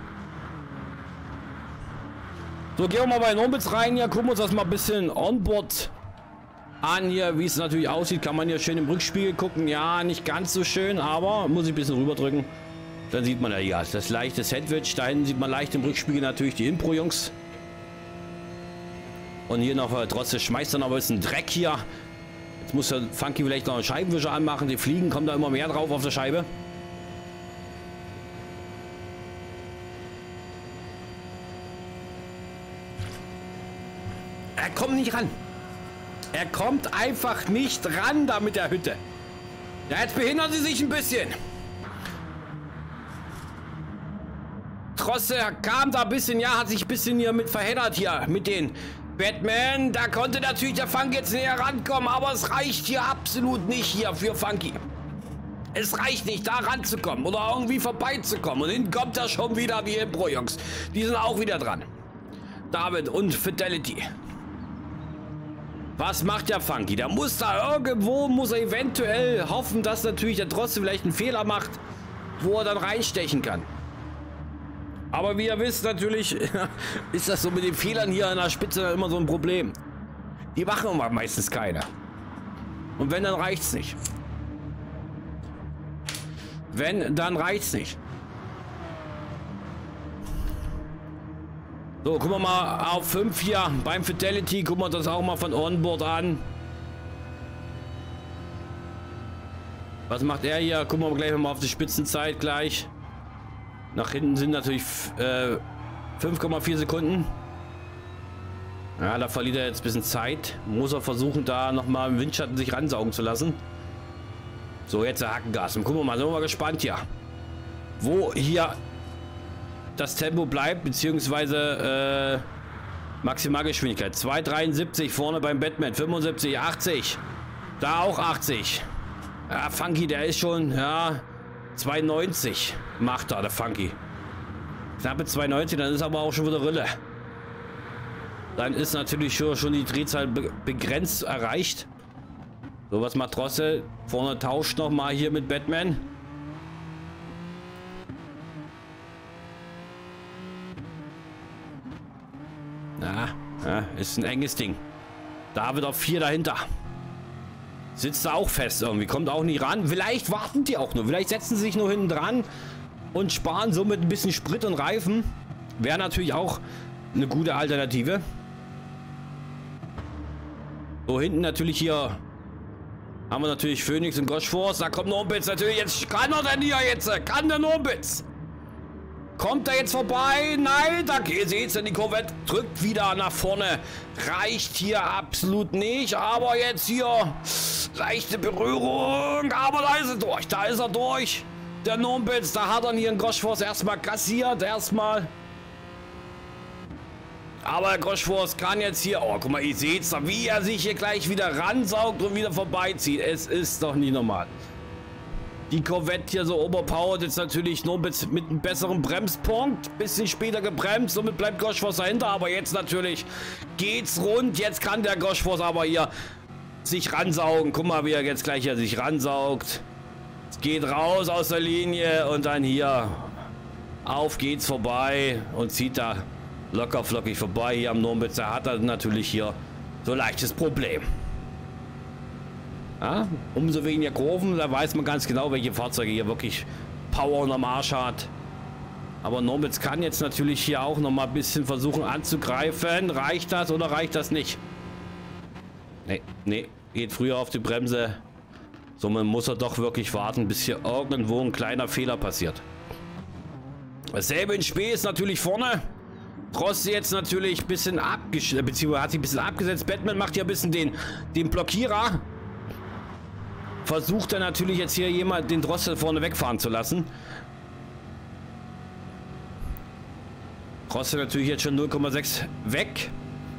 So, gehen wir mal bei Norbitz rein. Hier gucken wir uns das mal ein bisschen onboard an hier, wie es natürlich aussieht. Kann man hier schön im Rückspiegel gucken. Ja, nicht ganz so schön, aber muss ich ein bisschen rüberdrücken. Dann sieht man ja das leichte Sandwich. Da hinten sieht man leicht im Rückspiegel natürlich die Impro-Jungs. Und hier noch trotzdem schmeißt dann aber ein bisschen Dreck hier. Jetzt muss der Funky vielleicht noch einen Scheibenwischer anmachen. Die Fliegen kommen da immer mehr drauf auf der Scheibe. Er kommt nicht ran. Er kommt einfach nicht ran da mit der Hütte. Ja, jetzt behindern sie sich ein bisschen. Trosse kam da ein bisschen, ja, hat sich ein bisschen hier mit verheddert hier mit den Batman. Da konnte natürlich der Funky jetzt näher rankommen, aber es reicht hier absolut nicht hier für Funky. Es reicht nicht, da ranzukommen oder irgendwie vorbeizukommen. Und hinten kommt da schon wieder die Impro-Jungs. Die sind auch wieder dran. David und Fidelity. Was macht der Funky? Der muss da irgendwo, muss er eventuell hoffen, dass natürlich der trotzdem vielleicht einen Fehler macht, wo er dann reinstechen kann. Aber wie ihr wisst, natürlich ist das so mit den Fehlern hier an der Spitze immer so ein Problem. Die machen meistens keine. Und wenn, dann reicht's nicht. Wenn, dann reicht's nicht. So, gucken wir mal auf 5 hier beim Fidelity. Gucken wir das auch mal von Onboard an. Was macht er hier? Gucken wir gleich mal auf die Spitzenzeit gleich. Nach hinten sind natürlich 5,4 Sekunden. Ja, da verliert er jetzt ein bisschen Zeit. Muss er versuchen, da nochmal im Windschatten sich ransaugen zu lassen. So, jetzt der Hackengas. Und gucken wir mal, sind wir mal gespannt hier. Wo hier das Tempo bleibt, beziehungsweise Maximalgeschwindigkeit. 2,73 vorne beim Batman. 75, 80. Da auch 80. Ja, Funky, der ist schon, ja, 2,90 macht da der Funky. Knappe 2,90, dann ist aber auch schon wieder Rille. Dann ist natürlich schon die Drehzahl begrenzt erreicht. So, was macht Drosse? Vorne tauscht noch mal hier mit Batman. Ja, ist ein enges Ding. David auf 4 dahinter. Sitzt da auch fest irgendwie. Kommt auch nicht ran. Vielleicht warten die auch nur. Vielleicht setzen sie sich nur hinten dran und sparen somit ein bisschen Sprit und Reifen. Wäre natürlich auch eine gute Alternative. So, hinten natürlich hier haben wir natürlich Phoenix und Goshforce. Da kommt Norbitz natürlich. Jetzt kann er denn hier jetzt? Kann der Norbitz? Kommt er jetzt vorbei? Nein, da seht ihr, die Corvette drückt wieder nach vorne. Reicht hier absolut nicht. Aber jetzt hier leichte Berührung. Aber da ist er durch. Da ist er durch. Der Norbitz, da hat er hier einen Goshforce erstmal kassiert. Erstmal. Aber Goshforce kann jetzt hier. Oh, guck mal, ihr seht es, wie er sich hier gleich wieder ransaugt und wieder vorbeizieht. Es ist doch nie normal. Die Corvette hier so overpowered, jetzt natürlich nur mit einem besseren Bremspunkt. Bisschen später gebremst, somit bleibt Goshforce dahinter. Aber jetzt natürlich geht's rund. Jetzt kann der Goshforce aber hier sich ransaugen. Guck mal, wie er jetzt gleich hier sich ransaugt. Es geht raus aus der Linie und dann hier auf geht's vorbei und zieht da locker flockig vorbei. Hier am Norbitz, da hat er natürlich hier so ein leichtes Problem. Ja, umso weniger Kurven, da weiß man ganz genau, welche Fahrzeuge hier wirklich Power unterm Arsch hat. Aber Norbitz kann jetzt natürlich hier auch noch mal ein bisschen versuchen anzugreifen. Reicht das oder reicht das nicht? Nee, geht früher auf die Bremse. Somit muss er doch wirklich warten, bis hier irgendwo ein kleiner Fehler passiert. Dasselbe in Spee ist natürlich vorne. Rossi jetzt natürlich ein bisschen abgesetzt, beziehungsweise hat sich ein bisschen abgesetzt. Batman macht ja ein bisschen den Blockierer. Versucht er natürlich jetzt hier jemand den Drossel vorne wegfahren zu lassen. Drossel natürlich jetzt schon 0,6 weg.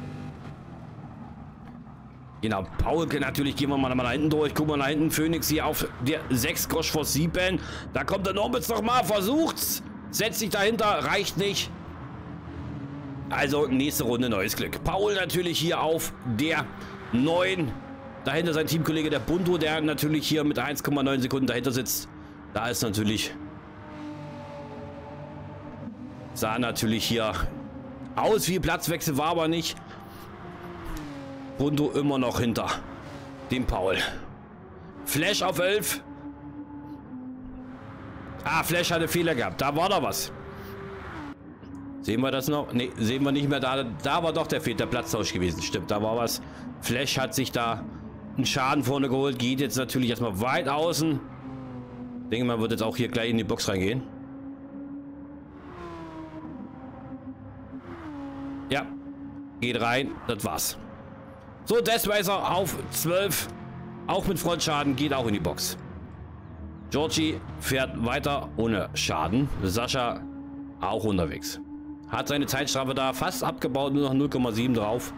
Genau, Paul, natürlich gehen wir mal nach hinten durch. Gucken wir nach hinten. Phoenix hier auf der 6 Grosch vor 7. Da kommt der Norbitz nochmal, versucht's. Setzt sich dahinter, reicht nicht. Also nächste Runde neues Glück. Paul natürlich hier auf der 9. Dahinter sein Teamkollege der Bunto, der natürlich hier mit 1,9 Sekunden dahinter sitzt. Da ist natürlich... Sah natürlich hier aus wie Platzwechsel, war aber nicht. Bunto immer noch hinter dem Paul. Flash auf 11. Ah, Flash hatte Fehler gehabt. Da war da was. Sehen wir das noch? Ne, sehen wir nicht mehr. Da war doch der Platztausch gewesen. Stimmt, da war was. Flash hat sich da einen Schaden vorne geholt. Geht jetzt natürlich erstmal weit außen. Ich denke mal, wird jetzt auch hier gleich in die Box reingehen. Ja, geht rein. Das war's. So, Deathracer auf 12. Auch mit Frontschaden. Geht auch in die Box. Georgie fährt weiter ohne Schaden. Sascha auch unterwegs. Hat seine Zeitstrafe da fast abgebaut, nur noch 0,7 drauf.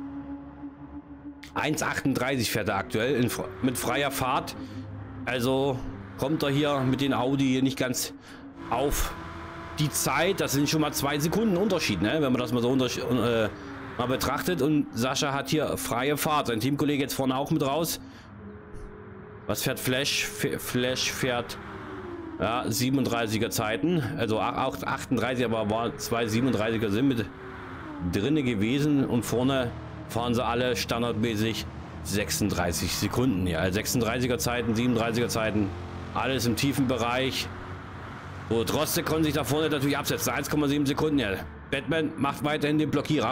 1,38 fährt er aktuell mit freier Fahrt. Also kommt er hier mit den Audi hier nicht ganz auf die Zeit. Das sind schon mal 2 Sekunden Unterschied, ne? Wenn man das mal so mal betrachtet. Und Sascha hat hier freie Fahrt. Sein Teamkollege jetzt vorne auch mit raus. Was fährt Flash? Flash fährt... Ja, 37er Zeiten, also auch 38, aber war 2 37er sind mit drinne gewesen und vorne fahren sie alle standardmäßig 36 Sekunden. Ja, 36er Zeiten, 37er Zeiten, alles im tiefen Bereich. So, Droste konnte sich da vorne natürlich absetzen, 1,7 Sekunden. Ja. Batman macht weiterhin den Blockierer.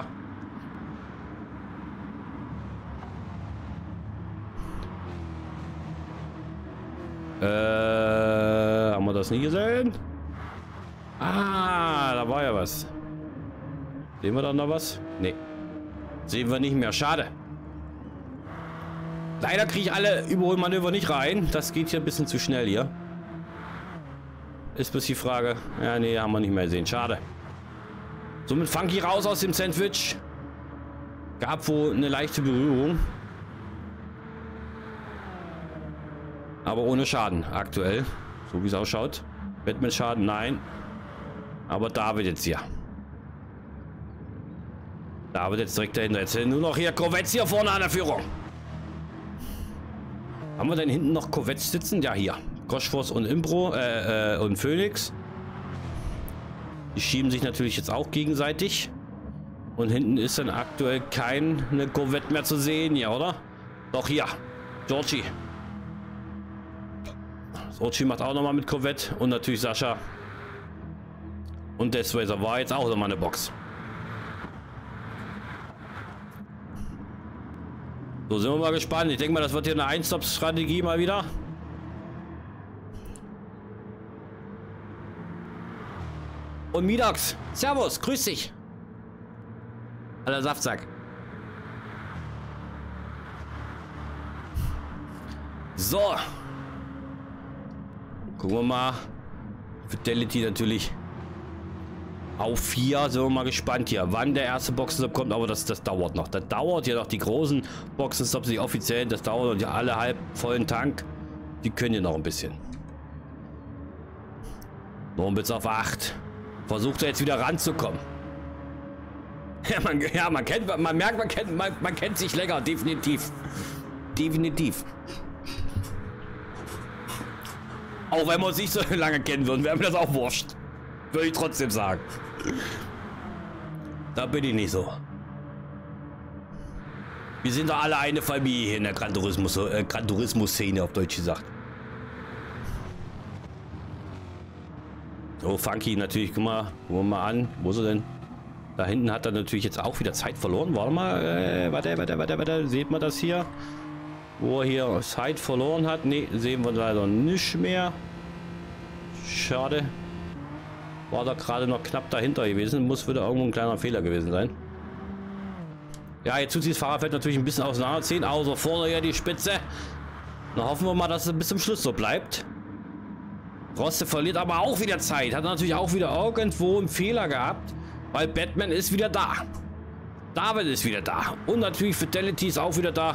Haben wir das nie gesehen? Ah, da war ja was. Sehen wir da noch was? Nee. Sehen wir nicht mehr. Schade. Leider kriege ich alle Überholmanöver nicht rein. Das geht hier ein bisschen zu schnell hier. Ist bloß die Frage. Ja, nee, haben wir nicht mehr gesehen. Schade. Somit Funky raus aus dem Sandwich. Gab wohl eine leichte Berührung. Aber ohne Schaden aktuell. So wie es ausschaut. Batman Schaden, nein. Aber David jetzt hier. David jetzt direkt dahinter. Jetzt nur noch hier Corvettes hier vorne an der Führung. Haben wir denn hinten noch Corvettes sitzen? Ja, hier. Groschforce und Impro und Phoenix. Die schieben sich natürlich jetzt auch gegenseitig. Und hinten ist dann aktuell keine Corvette mehr zu sehen. Ja, oder? Doch hier. Georgie. Georgie macht auch nochmal mit Corvette. Und natürlich Sascha. Und Deathracer war jetzt auch nochmal eine Box. So, sind wir mal gespannt. Ich denke mal, das wird hier eine Ein-Stop-Strategie mal wieder. Und Midax. Servus, grüß dich. Alter Saftsack. So. Gucken wir mal. Fidelity natürlich auf 4. Sind wir mal gespannt hier, wann der erste Boxenstopp kommt. Aber das dauert noch. Das dauert ja noch. Die großen Boxenstops, die offiziellen, das dauert. Und ja alle halb vollen Tank. Die können ja noch ein bisschen. Noch ein bisschen auf 8. Versucht er jetzt wieder ranzukommen. Ja, man kennt sich länger. Definitiv. Definitiv. Auch wenn wir uns nicht so lange kennen würden, wäre mir das auch wurscht. Würde ich trotzdem sagen. Da bin ich nicht so. Wir sind doch alle eine Familie hier in der Gran Turismo-Szene, auf Deutsch gesagt. So, Funky natürlich, gucken wir mal an. Wo ist er denn? Da hinten hat er natürlich jetzt auch wieder Zeit verloren. Warte mal, warte. Seht man das hier? Wo er hier Zeit verloren hat. Ne, sehen wir leider nicht mehr. Schade. War da gerade noch knapp dahinter gewesen. Muss wieder irgendwo ein kleiner Fehler gewesen sein. Ja, jetzt tut sich das Fahrerfeld natürlich ein bisschen auseinanderziehen. Außer vorne ja die Spitze. Dann hoffen wir mal, dass es bis zum Schluss so bleibt. Droste verliert aber auch wieder Zeit. Hat natürlich auch wieder irgendwo einen Fehler gehabt. Weil Batman ist wieder da. David ist wieder da. Und natürlich Fidelity ist auch wieder da.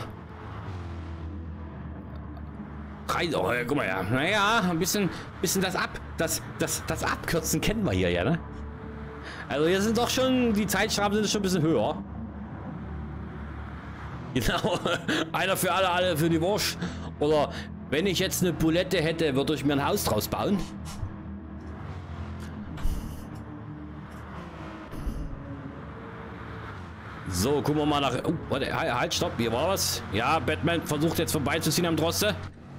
Oh, ja, guck mal, ja. Naja, ein bisschen das Abkürzen kennen wir hier, ja, ne? Also hier sind doch schon, die Zeitstrafen sind schon ein bisschen höher. Genau, einer für alle für die Wurst. Oder wenn ich jetzt eine Bulette hätte, würde ich mir ein Haus draus bauen. So, gucken wir mal nach... Oh, warte, halt, stopp, hier war was. Ja, Batman versucht jetzt vorbeizuziehen am Droste.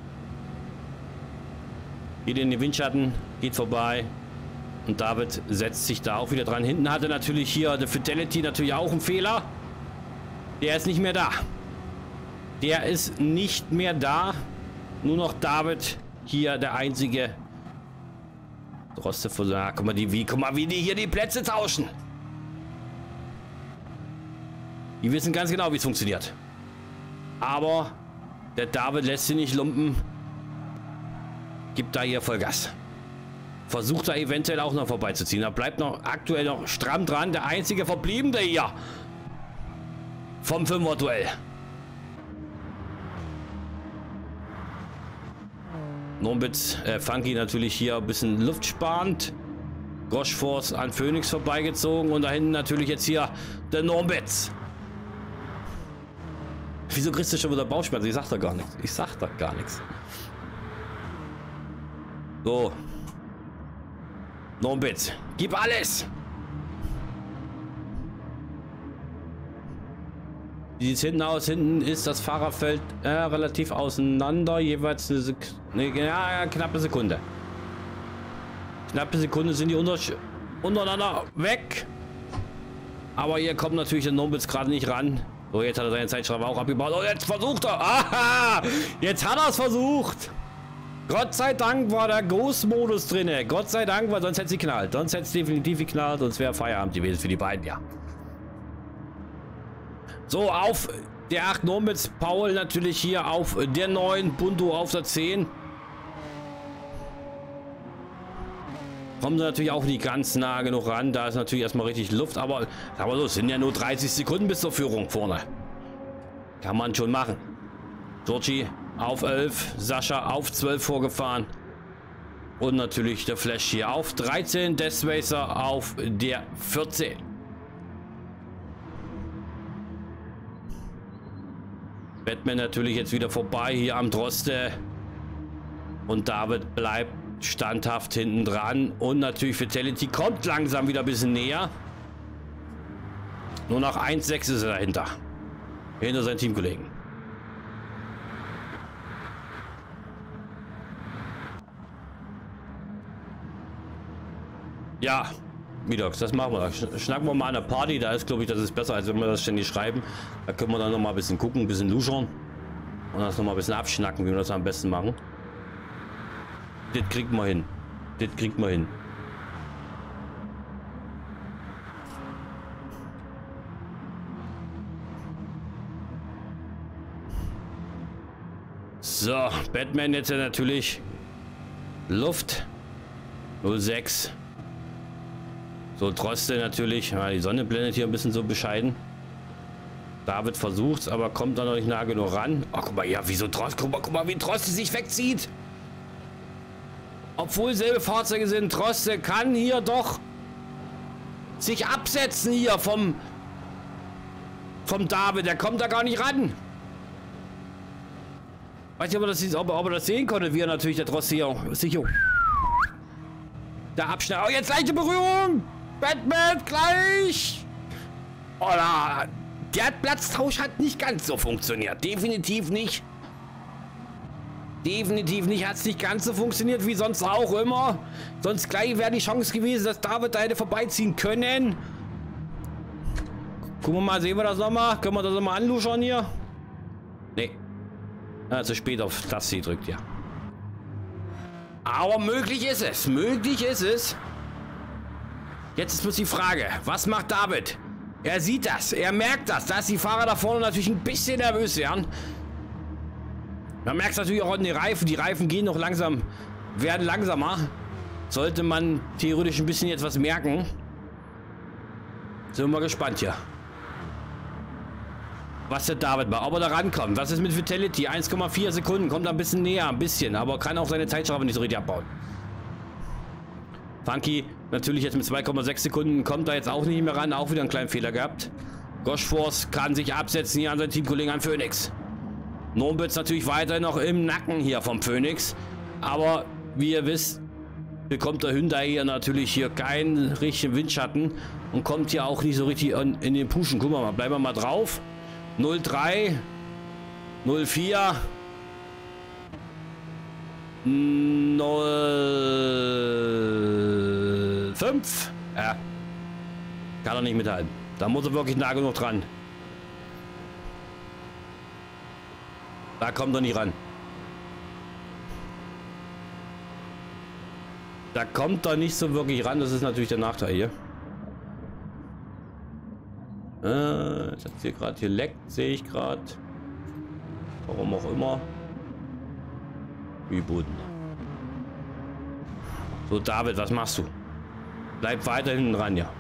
Geht in den Windschatten, geht vorbei. Und David setzt sich da auch wieder dran. Hinten hatte natürlich hier der Fidelity natürlich auch einen Fehler. Der ist nicht mehr da. Der ist nicht mehr da. Nur noch David hier der einzige. Droste versucht. Guck mal, wie die hier die Plätze tauschen. Die wissen ganz genau, wie es funktioniert. Aber der David lässt sich nicht lumpen. Gibt da hier Vollgas. Versucht da eventuell auch noch vorbeizuziehen. Da bleibt noch aktuell noch stramm dran. Der einzige Verbliebene hier. Vom 5er-Duell. Nombitz, Funky natürlich hier ein bisschen luftsparend. Groschforce an Phoenix vorbeigezogen. Und da hinten natürlich jetzt hier der Nombitz. Wieso kriegst du schon wieder Bauchschmerzen? Ich sag da gar nichts. Ich sag da gar nichts. So. Nombitz. Gib alles! Wie sieht es hinten aus? Hinten ist das Fahrerfeld relativ auseinander. Jeweils eine knappe Sekunde. Knappe Sekunde sind die untereinander weg. Aber hier kommt natürlich der Nombitz gerade nicht ran. So, jetzt hat er seine Zeitstrafe auch abgebaut. Oh, jetzt versucht er. Aha! Jetzt hat er es versucht. Gott sei Dank war der Ghost-Modus drin. Gott sei Dank, weil sonst hätte es geknallt. Sonst hätte es definitiv geknallt und es wäre Feierabend gewesen für die beiden, ja. So, auf der 8 Nombitz. Paul natürlich hier auf der 9. Bundu auf der 10. Kommen sie natürlich auch nicht ganz nah genug ran. Da ist natürlich erstmal richtig Luft. Aber so, es sind ja nur 30 Sekunden bis zur Führung vorne. Kann man schon machen. Georgie auf 11. Sascha auf 12 vorgefahren. Und natürlich der Flash hier auf 13. Death Racer auf der 14. Batman natürlich jetzt wieder vorbei hier am Droste. Und David bleibt standhaft hinten dran. Und natürlich Fidelity kommt langsam wieder ein bisschen näher. Nur noch 1,6 ist er dahinter. Hinter seinen Teamkollegen. Ja, Midox, das machen wir. Schnacken wir mal an der Party. Da ist, glaube ich, das ist besser, als wenn wir das ständig schreiben. Da können wir dann noch mal ein bisschen gucken, ein bisschen luschern. Und das noch mal ein bisschen abschnacken, wie wir das am besten machen. Das kriegt man hin. Das kriegt man hin. So, Batman jetzt ja natürlich. Luft. 06. So, Droste natürlich. Ja, die Sonne blendet hier ein bisschen so bescheiden. David versucht's, aber kommt da noch nicht nah genug ran. Oh, guck mal, ja, wieso Droste? Guck mal, wie Droste sich wegzieht. Obwohl selbe Fahrzeuge sind, Droste kann hier doch sich absetzen hier vom David. Der kommt da gar nicht ran. Weiß nicht, ob er das sehen konnte, wie er natürlich der Droste hier sich da abschneidet. Oh, jetzt leichte Berührung. Batman gleich. Oh, der Platztausch hat nicht ganz so funktioniert. Definitiv nicht. Definitiv nicht. Hat es nicht ganz so funktioniert wie sonst auch immer. Sonst gleich wäre die Chance gewesen, dass David da hätte vorbeiziehen können. Gucken wir mal, sehen wir das nochmal? Können wir das nochmal anluschern hier? Nee. Ja, zu spät auf das hier drückt, ja. Aber möglich ist es. Möglich ist es. Jetzt ist bloß die Frage, was macht David? Er sieht das, er merkt das, dass die Fahrer da vorne natürlich ein bisschen nervös werden. Man merkt es natürlich auch an den Reifen. Die Reifen gehen noch langsam, werden langsamer. Sollte man theoretisch ein bisschen jetzt was merken. Sind wir mal gespannt hier. Was der David macht, ob er da rankommt. Was ist mit Vitality? 1,4 Sekunden, kommt ein bisschen näher, ein bisschen, aber kann auch seine Zeitstrafe nicht so richtig abbauen. Funky natürlich jetzt mit 2,6 Sekunden, kommt da jetzt auch nicht mehr ran, auch wieder einen kleinen Fehler gehabt. Goshforce kann sich absetzen hier an seinen Teamkollegen, an Phoenix. Nombitz natürlich weiterhin noch im Nacken hier vom Phoenix, aber wie ihr wisst, bekommt der Hyundai hier natürlich hier keinen richtigen Windschatten und kommt hier auch nicht so richtig in den Pushen. Gucken wir mal, bleiben wir mal drauf. 03, 04, 05. Ja, kann er nicht mithalten. Da muss er wirklich nah genug dran. Da kommt er nicht ran. Da kommt er nicht so wirklich ran. Das ist natürlich der Nachteil hier. Das hat hier gerade hier leckt, sehe ich gerade. Warum auch immer. Wie Boden. So, David, was machst du? Bleib weiter hinten ran, ja.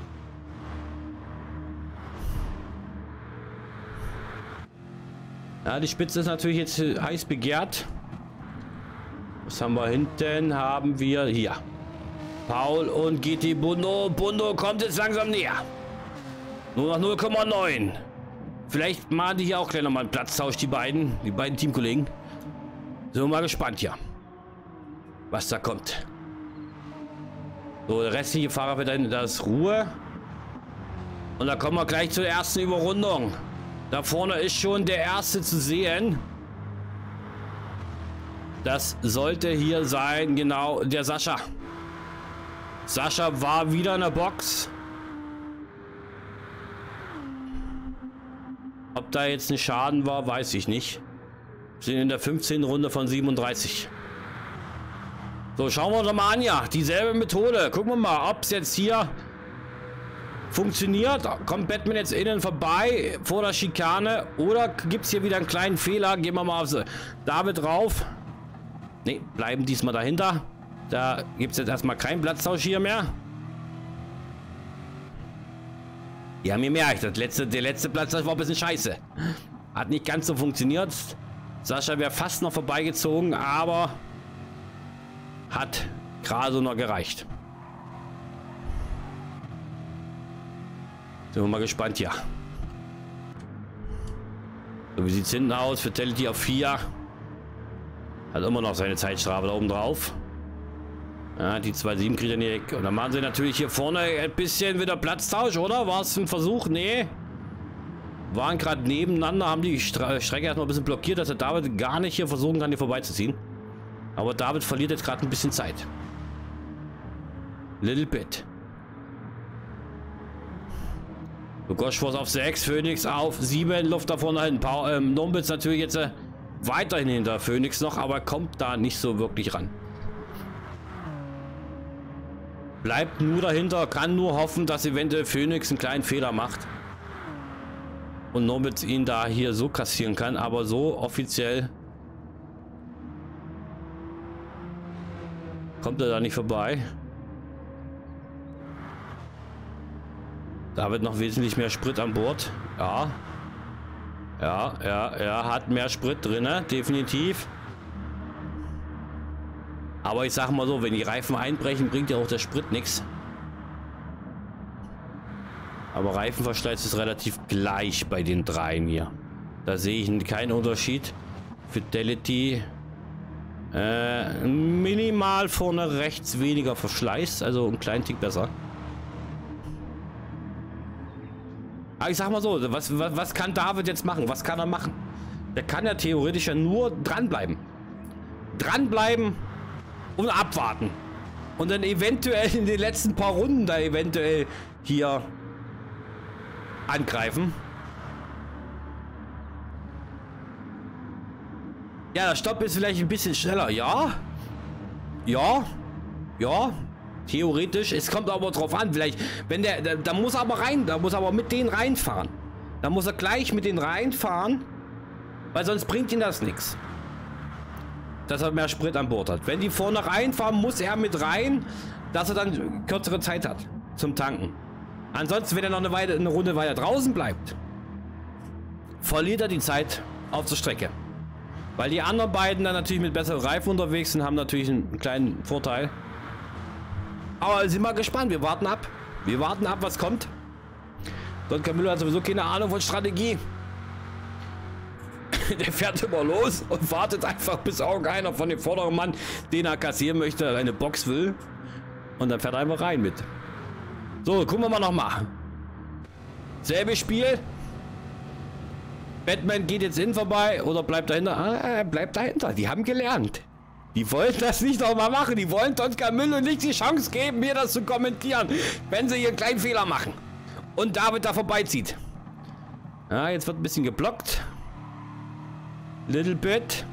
Ja, die Spitze ist natürlich jetzt heiß begehrt. Was haben wir hinten? Haben wir hier Paul und GT Bundo. Bundo kommt jetzt langsam näher. Nur noch 0,9. Vielleicht machen die hier auch gleich nochmal einen Platztausch, die beiden Teamkollegen. Sind wir mal gespannt hier, was da kommt. So, der restliche Fahrer wird dann, da ist Ruhe. Und da kommen wir gleich zur ersten Überrundung. Da vorne ist schon der erste zu sehen. Das sollte hier sein, genau, der Sascha. Sascha war wieder in der Box. Ob da jetzt ein Schaden war, weiß ich nicht. Wir sind in der 15. Runde von 37. So, schauen wir uns doch mal an, ja. Dieselbe Methode. Gucken wir mal, ob es jetzt hier funktioniert. Kommt Batman jetzt innen vorbei vor der Schikane? Oder gibt es hier wieder einen kleinen Fehler? Gehen wir mal auf David rauf. Ne, bleiben diesmal dahinter. Da gibt es jetzt erstmal keinen Platztausch hier mehr. Ja, mir merkt, der letzte Platz, das war ein bisschen scheiße. Hat nicht ganz so funktioniert. Sascha wäre fast noch vorbeigezogen, aber hat gerade so noch gereicht. Sind wir mal gespannt hier. So, wie sieht es hinten aus? Fatality auf 4. Hat immer noch seine Zeitstrafe da oben drauf. Ja, die 2,7 kriegt er nicht. Und dann machen sie natürlich hier vorne ein bisschen wieder Platztausch, oder? War es ein Versuch? Nee. Waren gerade nebeneinander, haben die Strecke erstmal ein bisschen blockiert, dass der David gar nicht hier versuchen kann, hier vorbeizuziehen. Aber David verliert jetzt gerade ein bisschen Zeit. Little bit. So, Goshforce auf 6, Phoenix auf 7, Luft da vorne hin. Nombitz natürlich jetzt weiterhin hinter Phoenix noch, aber kommt da nicht so wirklich ran. Bleibt nur dahinter, kann nur hoffen, dass eventuell Phoenix einen kleinen Fehler macht. Und Nombitz ihn da hier so kassieren kann, aber so offiziell kommt er da nicht vorbei. Da wird noch wesentlich mehr Sprit an Bord. Ja. Ja, er hat mehr Sprit drin, definitiv. Aber ich sag mal so, wenn die Reifen einbrechen, bringt ja auch der Sprit nichts. Aber Reifenverschleiß ist relativ gleich bei den dreien hier. Da sehe ich keinen Unterschied. Fidelity minimal vorne rechts weniger Verschleiß, also einen kleinen Tick besser. Aber ich sag mal so, was kann David jetzt machen? Was kann er machen? Der kann ja theoretisch ja nur dranbleiben. Dranbleiben und abwarten. Und dann eventuell in den letzten paar Runden da eventuell hier angreifen. Ja, der Stopp ist vielleicht ein bisschen schneller. Ja. Ja. Ja. Theoretisch. Es kommt aber drauf an. Vielleicht, wenn da muss er aber rein. Da muss er aber mit denen reinfahren. Da muss er gleich mit denen reinfahren. Weil sonst bringt ihn das nichts. Dass er mehr Sprit an Bord hat. Wenn die vorne reinfahren, muss er mit rein, dass er dann kürzere Zeit hat zum Tanken. Ansonsten, wenn er noch eine Runde weiter draußen bleibt, verliert er die Zeit auf der Strecke. Weil die anderen beiden dann natürlich mit besseren Reifen unterwegs sind, haben natürlich einen kleinen Vorteil. Aber sind wir gespannt. Wir warten ab. Wir warten ab, was kommt. Don Camillo hat sowieso keine Ahnung von Strategie. Der fährt immer los und wartet einfach, bis auch keiner von dem vorderen Mann, den er kassieren möchte, eine Box will. Und dann fährt er einfach rein mit. So, gucken wir mal nochmal. Selbes Spiel. Batman geht jetzt hin vorbei oder bleibt dahinter? Ah, er bleibt dahinter. Die haben gelernt. Die wollen das nicht nochmal machen. Die wollen Don Camillo nicht die Chance geben, mir das zu kommentieren, wenn sie hier einen kleinen Fehler machen. Und David da vorbeizieht. Ja, jetzt wird ein bisschen geblockt. Little bit.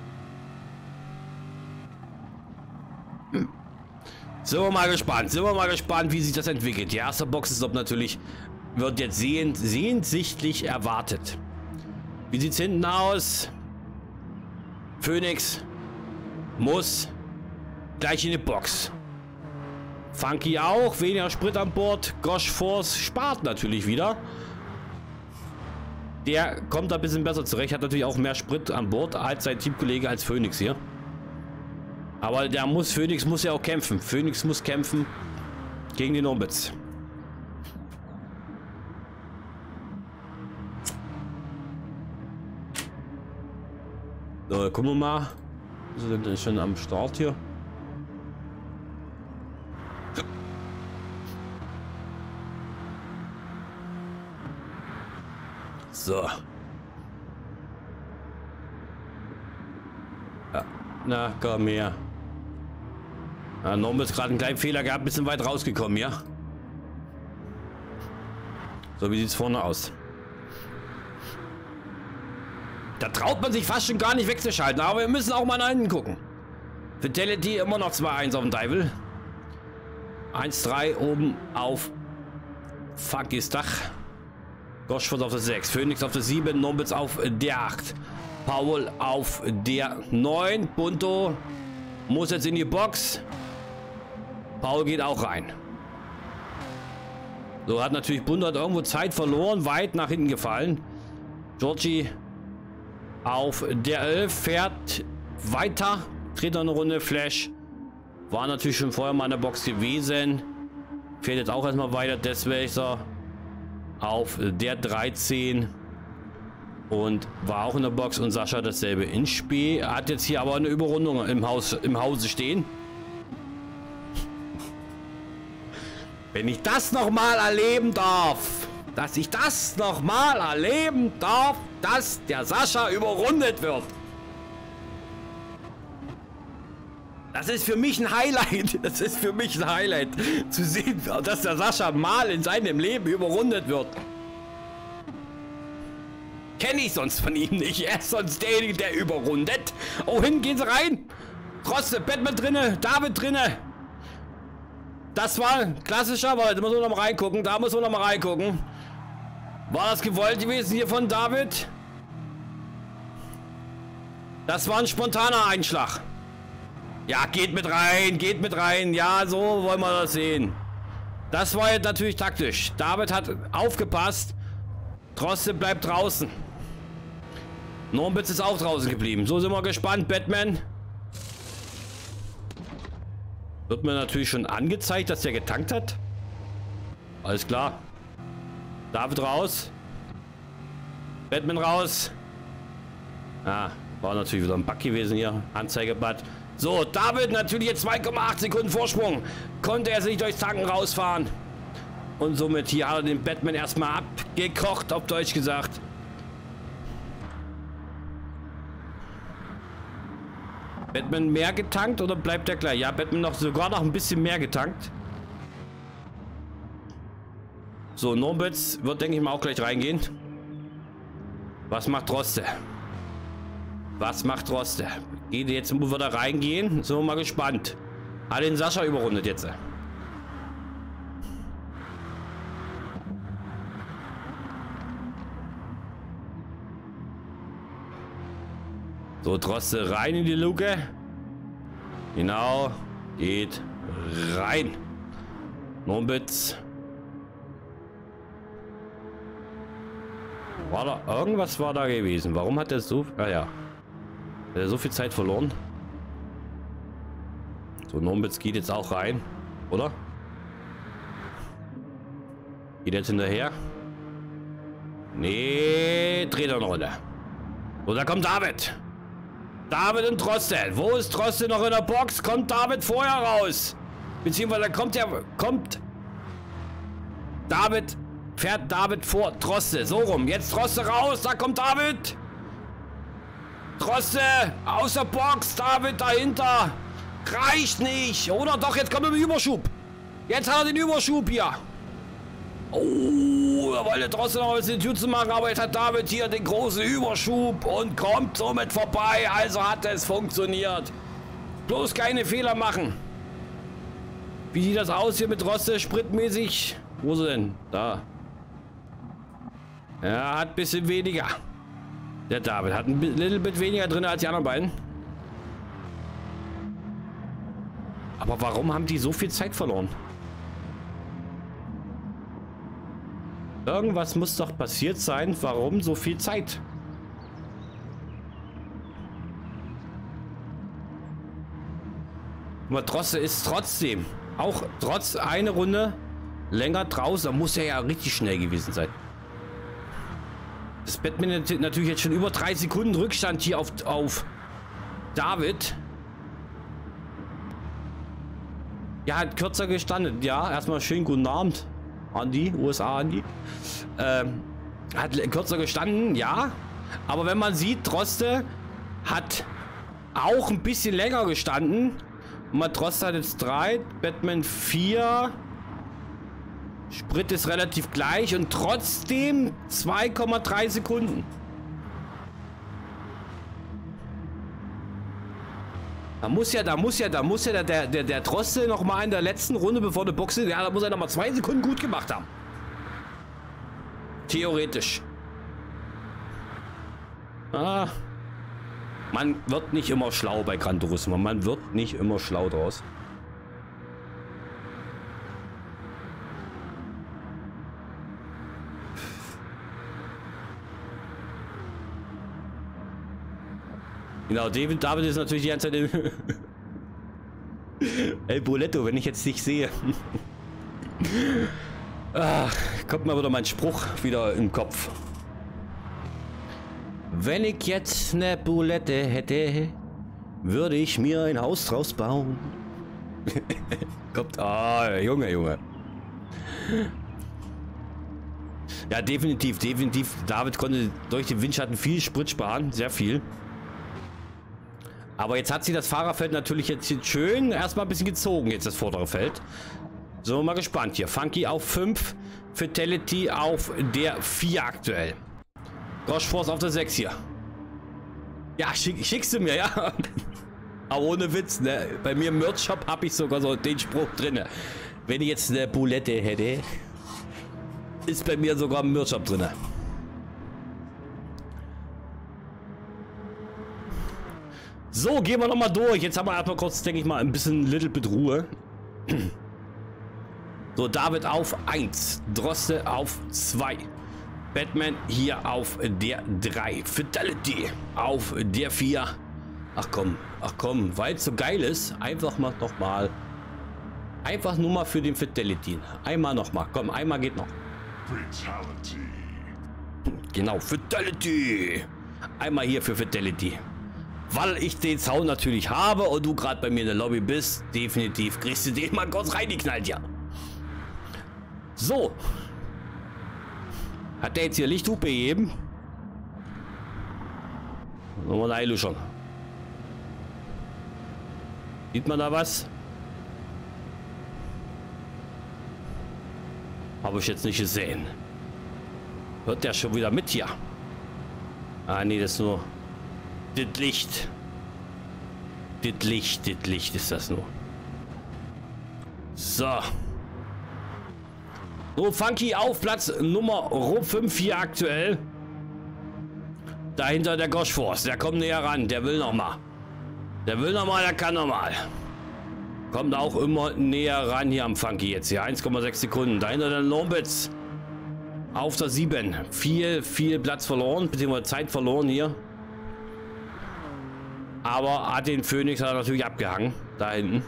Sind wir mal gespannt. Sind wir mal gespannt, wie sich das entwickelt. Die erste Boxenstopp natürlich wird jetzt sehnsüchtig erwartet. Wie sieht es hinten aus? Phoenix muss gleich in die Box. Funky auch. Weniger Sprit an Bord. Gosh Force spart natürlich wieder. Der kommt da ein bisschen besser zurecht. Hat natürlich auch mehr Sprit an Bord als sein Teamkollege als Phoenix hier. Aber Phoenix muss ja auch kämpfen. Phoenix muss kämpfen gegen den Norbitz. So, gucken wir mal. Wir sind schon am Start hier. So. Ja. Na, komm her. Ja, Norm ist gerade einen kleinen Fehler gehabt, ein bisschen weit rausgekommen, ja. So, wie sieht es vorne aus? Da traut man sich fast schon gar nicht wegzuschalten, aber wir müssen auch mal nach hinten gucken. Fatality immer noch 2-1 auf dem Devil. 1-3 oben auf Funkys Dach. Goshford auf der 6, Phoenix auf der 7, Norbitz auf der 8, Paul auf der 9, Bunto muss jetzt in die Box. Paul geht auch rein. So, hat natürlich Bunto hat irgendwo Zeit verloren, weit nach hinten gefallen. Georgie auf der 11 fährt weiter, dreht noch eine Runde. Flash war natürlich schon vorher mal in der Box gewesen, fährt jetzt auch erstmal weiter. Deswegen auf der 13 und war auch in der Box, und Sascha dasselbe in Spee. Hat jetzt hier aber eine Überrundung im Hause stehen. Wenn ich das noch mal erleben darf, dass der Sascha überrundet wird. Das ist für mich ein Highlight. Das ist für mich ein Highlight, zu sehen, dass der Sascha mal in seinem Leben überrundet wird. Kenne ich sonst von ihm nicht. Er ist sonst derjenige, der überrundet. Oh, hinten gehen sie rein. Trotzdem, Batman drinne, David drinne. Das war ein klassischer, aber da muss man noch mal reingucken. Da muss man noch mal reingucken. War das gewollt gewesen hier von David? Das war ein spontaner Einschlag. Ja, geht mit rein. Ja, so wollen wir das sehen. Das war jetzt natürlich taktisch. David hat aufgepasst. Trotzdem bleibt draußen. Norbitz ist auch draußen geblieben. So, sind wir gespannt. Batman. Wird mir natürlich schon angezeigt, dass der getankt hat. Alles klar. David raus. Batman raus. Ah, war natürlich wieder ein Bug gewesen hier. Anzeigeblatt. So, David natürlich jetzt 2,8 Sekunden Vorsprung. Konnte er sich durchs Tanken rausfahren. Und somit hier hat er den Batman erstmal abgekocht, auf Deutsch gesagt. Batman mehr getankt oder bleibt er gleich? Ja, Batman sogar noch ein bisschen mehr getankt. So, Norbitz wird, denke ich mal, auch gleich reingehen. Was macht Droste? Geht jetzt, wo wir da reingehen? Sind wir mal gespannt. Hat den Sascha überrundet jetzt. So, Droste rein in die Luke. Genau. Geht rein. Numbitz. War da irgendwas war da gewesen? Warum hat er so... Ah ja. Hat er so viel Zeit verloren? So, Numbitz geht jetzt auch rein. Oder? Geht jetzt hinterher? Nee, dreht er eine Runde. So, da kommt David. David und Droste. Wo ist Droste noch in der Box? Kommt David vorher raus? Beziehungsweise kommt David, fährt David vor Droste. So rum. Jetzt Droste raus. Da kommt David. Droste aus der Box. David dahinter. Reicht nicht. Oder doch, jetzt kommt er mit Überschub. Jetzt hat er den Überschub hier. Oh, er wollte trotzdem noch ein bisschen Tür zu machen, aber jetzt hat David hier den großen Überschub und kommt somit vorbei. Also hat es funktioniert. Bloß keine Fehler machen. Wie sieht das aus hier mit Droste spritmäßig? Wo ist er denn? Da. Er hat ein bisschen weniger. Der David hat ein little bit weniger drin als die anderen beiden. Aber warum haben die so viel Zeit verloren? Irgendwas muss doch passiert sein. Warum so viel Zeit? Aber Droste ist trotzdem, auch trotz eine Runde länger draußen, muss er ja richtig schnell gewesen sein. Das Batman natürlich jetzt schon über 3 Sekunden Rückstand hier auf David. Ja, hat kürzer gestanden. Ja, erstmal schönen guten Abend. Andi, USA Andi. Hat kürzer gestanden, ja. Aber wenn man sieht, Droste hat auch ein bisschen länger gestanden. Droste hat jetzt 3, Batman 4. Sprit ist relativ gleich und trotzdem 2,3 Sekunden. Da muss ja der Droste noch mal in der letzten Runde, bevor der Box ist, ja, da muss er noch mal 2 Sekunden gut gemacht haben. Theoretisch. Ah. Man wird nicht immer schlau bei Gran Turismo. Man wird nicht immer schlau draus. Genau, David ist natürlich die ganze Zeit im El Boletto, wenn ich jetzt nicht sehe. Ach, kommt mal wieder mein Spruch wieder im Kopf. Wenn ich jetzt eine Bulette hätte, würde ich mir ein Haus draus bauen. Kommt, Junge. Ja, definitiv. David konnte durch den Windschatten viel Sprit sparen, sehr viel. Aber jetzt hat sie das Fahrerfeld natürlich jetzt schön erstmal ein bisschen gezogen, jetzt das vordere Feld. So, mal gespannt hier. Funky auf 5, Fatality auf der 4 aktuell. Gosh Force auf der 6 hier. Ja, schickst du mir, ja. Aber ohne Witz, ne? Bei mir im Merch-Shop habe ich sogar so den Spruch drin. Wenn ich jetzt eine Bulette hätte, ist bei mir sogar im Merch-Shop drin. So, gehen wir noch mal durch. Jetzt haben wir erstmal kurz, denke ich mal, ein bisschen little bit Ruhe. So, David auf 1, Droste auf 2, Batman hier auf der 3, Fatality auf der 4. Ach komm, weil es so geil ist, einfach mal nochmal. Einfach nur mal für den Fatality. Einmal nochmal, komm, einmal geht noch. Fatality. Genau, Fatality. Einmal hier für Fatality. Weil ich den Sound natürlich habe und du gerade bei mir in der Lobby bist, definitiv kriegst du den mal kurz reingeknallt, ja. So. Hat der jetzt hier Lichthupe gegeben? Nochmal eine schon. Sieht man da was? Habe ich jetzt nicht gesehen. Hört der schon wieder mit hier? Ah, nee, das ist nur... Das Licht. Das Licht ist das nur. So. So, Funky auf Platz Nummer 5 hier aktuell. Dahinter der Goschforst. Der kommt näher ran. Der will noch mal. Der will noch mal, der kann noch mal. Kommt auch immer näher ran hier am Funky jetzt hier. 1,6 Sekunden. Dahinter der Lombitz. Auf der 7. Viel Platz verloren, beziehungsweise Zeit verloren hier. Aber hat den Phoenix hat er natürlich abgehangen. Da hinten.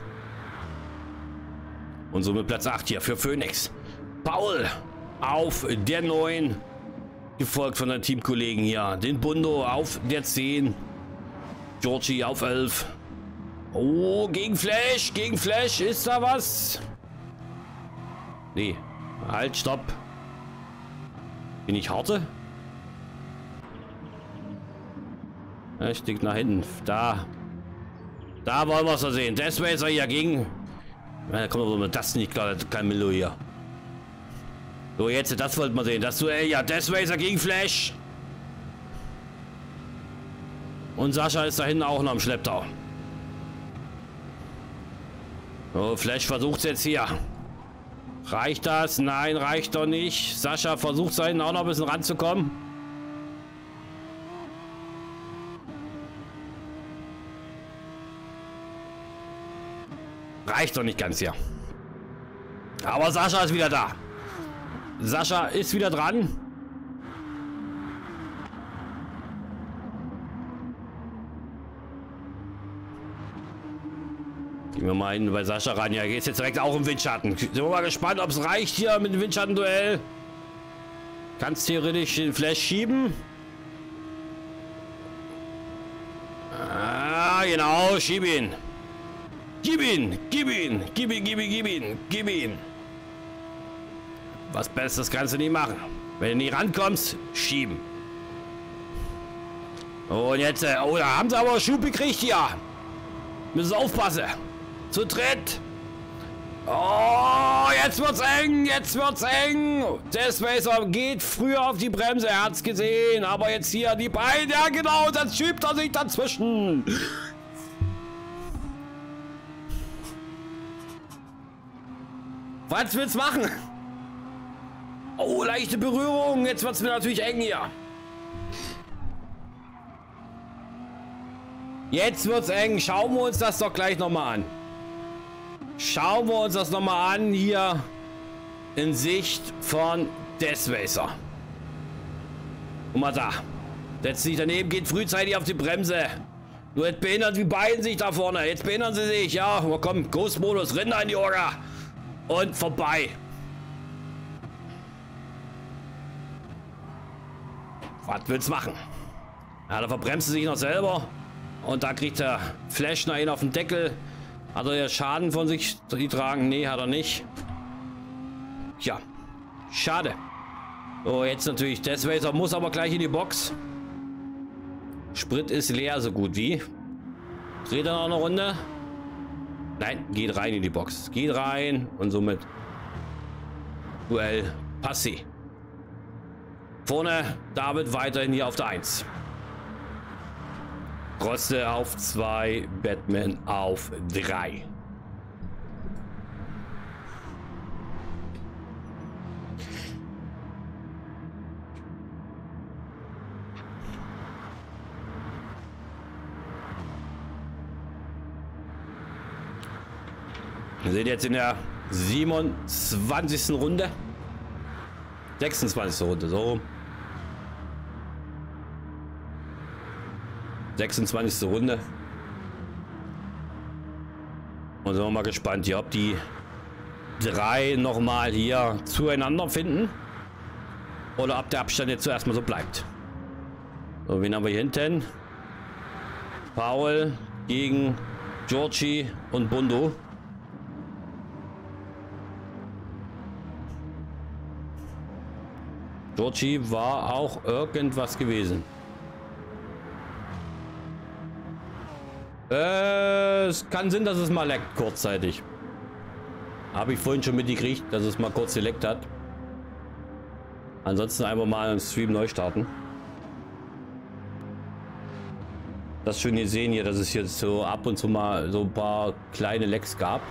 Und somit Platz 8 hier für Phoenix. Paul auf der 9. Gefolgt von den Teamkollegen hier. Den Bundo auf der 10. Georgie auf 11. Oh, gegen Flash. Gegen Flash. Ist da was? Nee. Halt, stopp. Bin ich harte? Ich stieg nach hinten. Da. Da wollen wir es sehen. Deswegen ist er hier gegen. Da kommt aber das nicht klar. Kein Milo hier. So, jetzt, das wollten wir sehen. Das Duell, ja. Deswegen ist er gegen Flash. Und Sascha ist da hinten auch noch am Schlepptau. So, Flash versucht es jetzt hier. Reicht das? Nein, reicht doch nicht. Sascha versucht da hinten auch noch ein bisschen ranzukommen. Reicht doch nicht ganz hier. Aber Sascha ist wieder da. Sascha ist wieder dran. Gehen wir mal hin bei Sascha ran. Ja, geht jetzt direkt auch im Windschatten. Sind wir mal gespannt, ob es reicht hier mit dem Windschatten-Duell. Kannst theoretisch den Flash schieben. Ah, genau, schieb ihn. Gib ihn, gib ihn, gib ihn, gib ihn, gib ihn, gib ihn. Was Besseres kannst du nicht machen. Wenn du nicht rankommst, schieben. Und jetzt, oh, da haben sie aber Schub gekriegt hier. Müssen aufpassen. Zu dritt. Oh, jetzt wird's eng, jetzt wird's eng. Der Spacer geht früher auf die Bremse, er hat's gesehen. Aber jetzt hier die Beine, ja genau, dann schiebt er sich dazwischen. Was willst du machen? Oh, leichte Berührung. Jetzt wird es mir natürlich eng hier. Jetzt wird es eng. Schauen wir uns das doch gleich nochmal an. Schauen wir uns das nochmal an hier in Sicht von Death Racer. Guck mal da. Setzt sich daneben, geht frühzeitig auf die Bremse. Nur jetzt behindern die beiden sich da vorne. Jetzt behindern sie sich. Ja, komm, Ghost-Modus, Rinder in die Orga. Und vorbei. Was willst du machen? Ja, da verbremst sie sich noch selber. Und da kriegt der Flash noch einen auf den Deckel. Hat er ja Schaden von sich getragen? Nee, hat er nicht. Tja, schade. So, jetzt natürlich. Death Racer muss aber gleich in die Box. Sprit ist leer, so gut wie. Dreht er noch eine Runde? Nein, geht rein in die Box. Geht rein und somit Duell Passi. Vorne David weiterhin hier auf der 1. Droste auf 2, Batman auf 3. Wir sind jetzt in der 27. Runde. 26. Runde, so rum. 26. Runde. Und sind wir mal gespannt hier, ob die drei nochmal hier zueinander finden. Oder ob der Abstand jetzt zuerst mal so bleibt. So, wen haben wir hier hinten? Paul gegen Georgie und Bundo. Georgie war auch irgendwas gewesen. Es kann Sinn, dass es mal leckt kurzzeitig. Habe ich vorhin schon mitgekriegt, dass es mal kurz geleckt hat. Ansonsten einfach mal einen Stream neu starten. Das schön gesehen hier, dass es jetzt so ab und zu mal so ein paar kleine Lecks gab.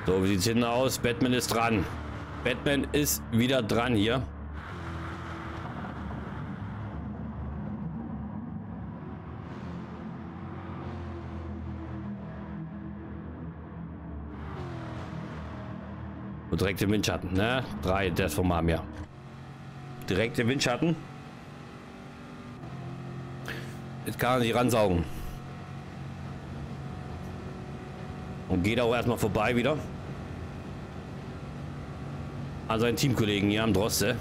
So, wie sieht es hinten aus? Batman ist dran. Batman ist wieder dran hier. Und direkt im Windschatten, ne? 3, der ist vom Mamiya. Direkt im Windschatten. Jetzt kann er sich ransaugen. Und geht auch erstmal vorbei wieder. An seinen Teamkollegen hier am Droste.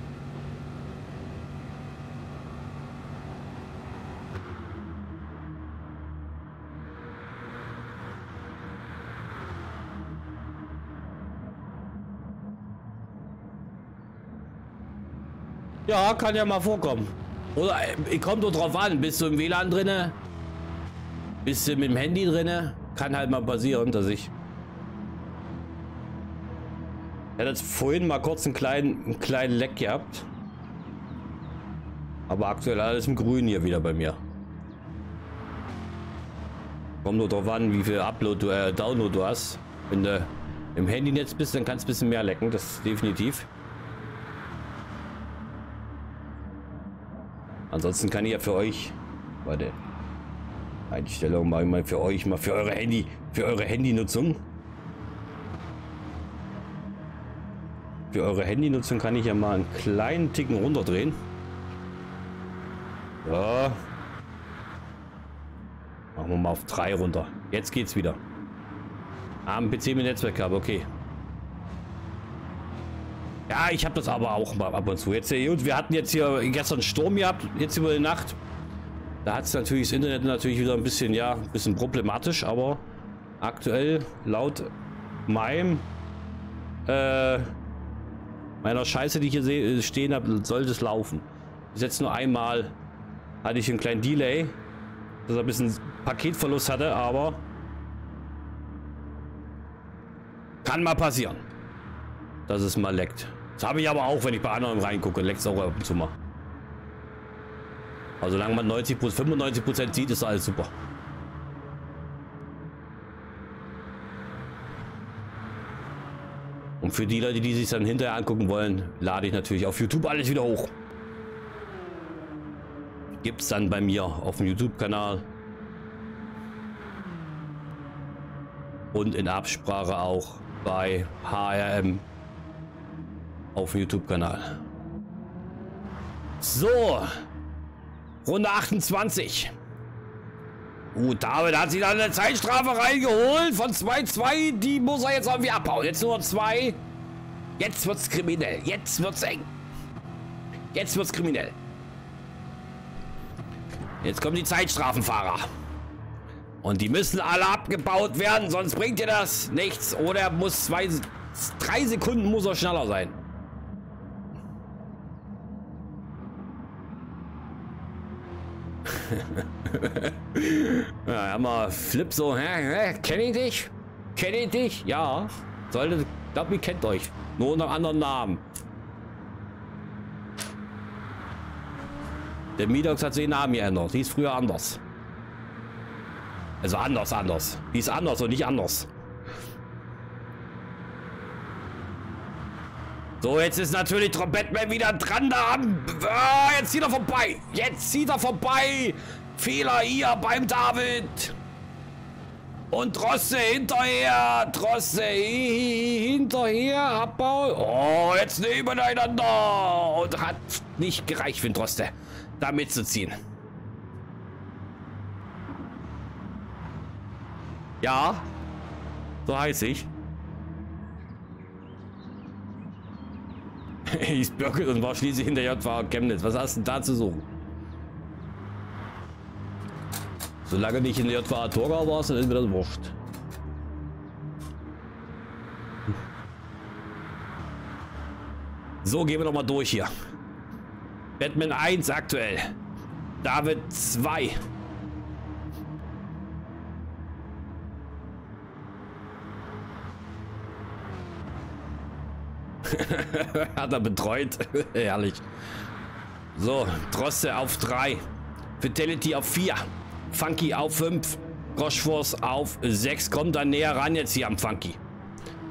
Ja, kann ja mal vorkommen. Oder kommt nur drauf an, bist du im WLAN drinne? Bist du mit dem Handy drinne? Kann halt mal passieren, dass ich... Ich hatte jetzt vorhin mal kurz einen kleinen Leck gehabt. Aber aktuell alles im Grün hier wieder bei mir. Kommt nur drauf an, wie viel Download du hast. Wenn du im Handynetz bist, dann kannst du ein bisschen mehr lecken, das ist definitiv. Ansonsten kann ich ja für euch, warte, Einstellung mache ich mal für euch, mal für eure Handynutzung. Für eure Handynutzung kann ich ja mal einen kleinen Ticken runterdrehen. Ja. Machen wir mal auf 3 runter. Jetzt geht's wieder. Am PC mit Netzwerkkabel, okay. Ja, ich habe das aber auch mal ab und zu. Jetzt, wir hatten jetzt hier gestern Sturm gehabt, jetzt über die Nacht. Da hat es natürlich das Internet natürlich wieder ein bisschen, ja, ein bisschen problematisch, aber aktuell laut meiner Scheiße, die ich hier stehen habe, sollte es laufen. Bis jetzt nur einmal hatte ich einen kleinen Delay, dass er ein bisschen Paketverlust hatte, aber kann mal passieren, dass es mal leckt. Das habe ich aber auch, wenn ich bei anderen reingucke, leckt es auch ab und zu mal. Also solange man 95% sieht, ist alles super. Und für die Leute, die sich dann hinterher angucken wollen, lade ich natürlich auf YouTube alles wieder hoch. Gibt es dann bei mir auf dem YouTube-Kanal. Und in Absprache auch bei HRM auf dem YouTube-Kanal. So. Runde 28. David hat sich dann eine Zeitstrafe reingeholt von 2-2. Die muss er jetzt irgendwie abhauen. Jetzt nur 2. Jetzt wird's kriminell. Jetzt wird's eng. Jetzt wird's kriminell. Jetzt kommen die Zeitstrafenfahrer. Und die müssen alle abgebaut werden, sonst bringt ihr das nichts. Oder er muss 3 Sekunden muss er schneller sein. Ja, haben wir Flip so, kenne ich dich? Kenne ich dich? Ja. Ich glaube, ihr kennt euch. Nur unter einem anderen Namen. Der Midox hat sich den Namen geändert. Die ist früher anders. Also anders. Die ist anders und nicht anders. So, jetzt ist natürlich Batman wieder dran da. Jetzt zieht er vorbei. Jetzt zieht er vorbei. Fehler hier beim David. Und Droste hinterher. Droste hinterher. Abbau. Oh, jetzt nebeneinander. Und hat nicht gereicht für den Droste, da mitzuziehen. Ja, so heiß ich. Hieß Birkel und war schließlich in der JVA Chemnitz. Was hast du denn da zu suchen? Solange nicht in der JVA Torgau warst, dann ist mir das wurscht. So, gehen wir noch mal durch hier. Batman 1 aktuell. David 2. Hat er betreut. Herrlich. So, Droste auf 3. Fatality auf 4. Funky auf 5. Rochefors auf 6. Kommt dann näher ran jetzt hier am Funky.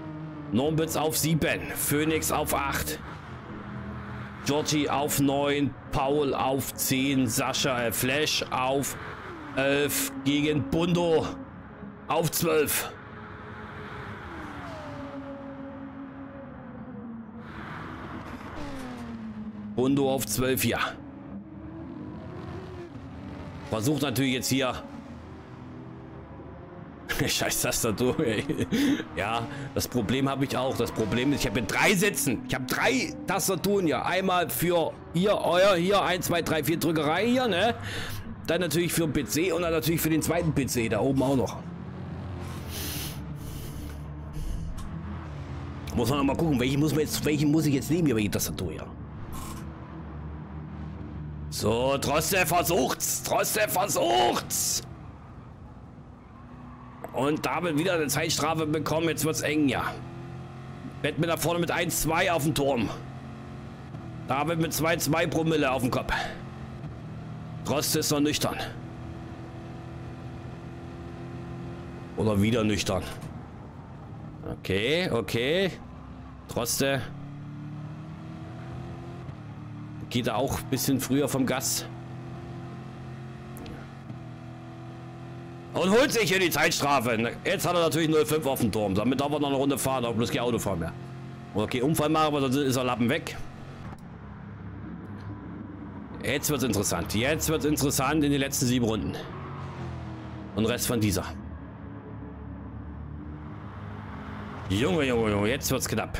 Normbitz auf 7. Phoenix auf 8. Georgie auf 9. Paul auf 10. Sascha Flash auf 11. Gegen Bundo auf 12. Bundo auf 12, ja. Versucht natürlich jetzt hier. Scheiß Tastatur, ey. Ja, das Problem habe ich auch. Das Problem ist, ich habe hier 3 Sitzen. Ich habe 3 Tastaturen hier. Einmal für ihr, euer, hier, 1, 2, 3, 4 Drückerei hier, ne? Dann natürlich für den PC und dann natürlich für den zweiten PC, da oben auch noch. Muss man noch mal gucken, welche muss ich jetzt nehmen hier, welche Tastatur hier. So, Droste versucht's. Droste versucht's. Und David wieder eine Zeitstrafe bekommen. Jetzt wird's eng, ja. Batman da vorne mit 1,2 auf dem Turm. David mit 2,2 Promille auf dem Kopf. Droste ist noch nüchtern. Oder wieder nüchtern. Okay, okay. Droste. Geht er auch ein bisschen früher vom Gas. Und holt sich hier die Zeitstrafe. Jetzt hat er natürlich 0,5 auf dem Turm. Damit darf er noch eine Runde fahren, auch bloß kein Auto fahren mehr. Okay, Unfall machen, aber dann ist er Lappen weg. Jetzt wird es interessant. Jetzt wird es interessant in den letzten 7 Runden. Und Rest von dieser. Junge, Junge, Junge, jetzt wird es knapp.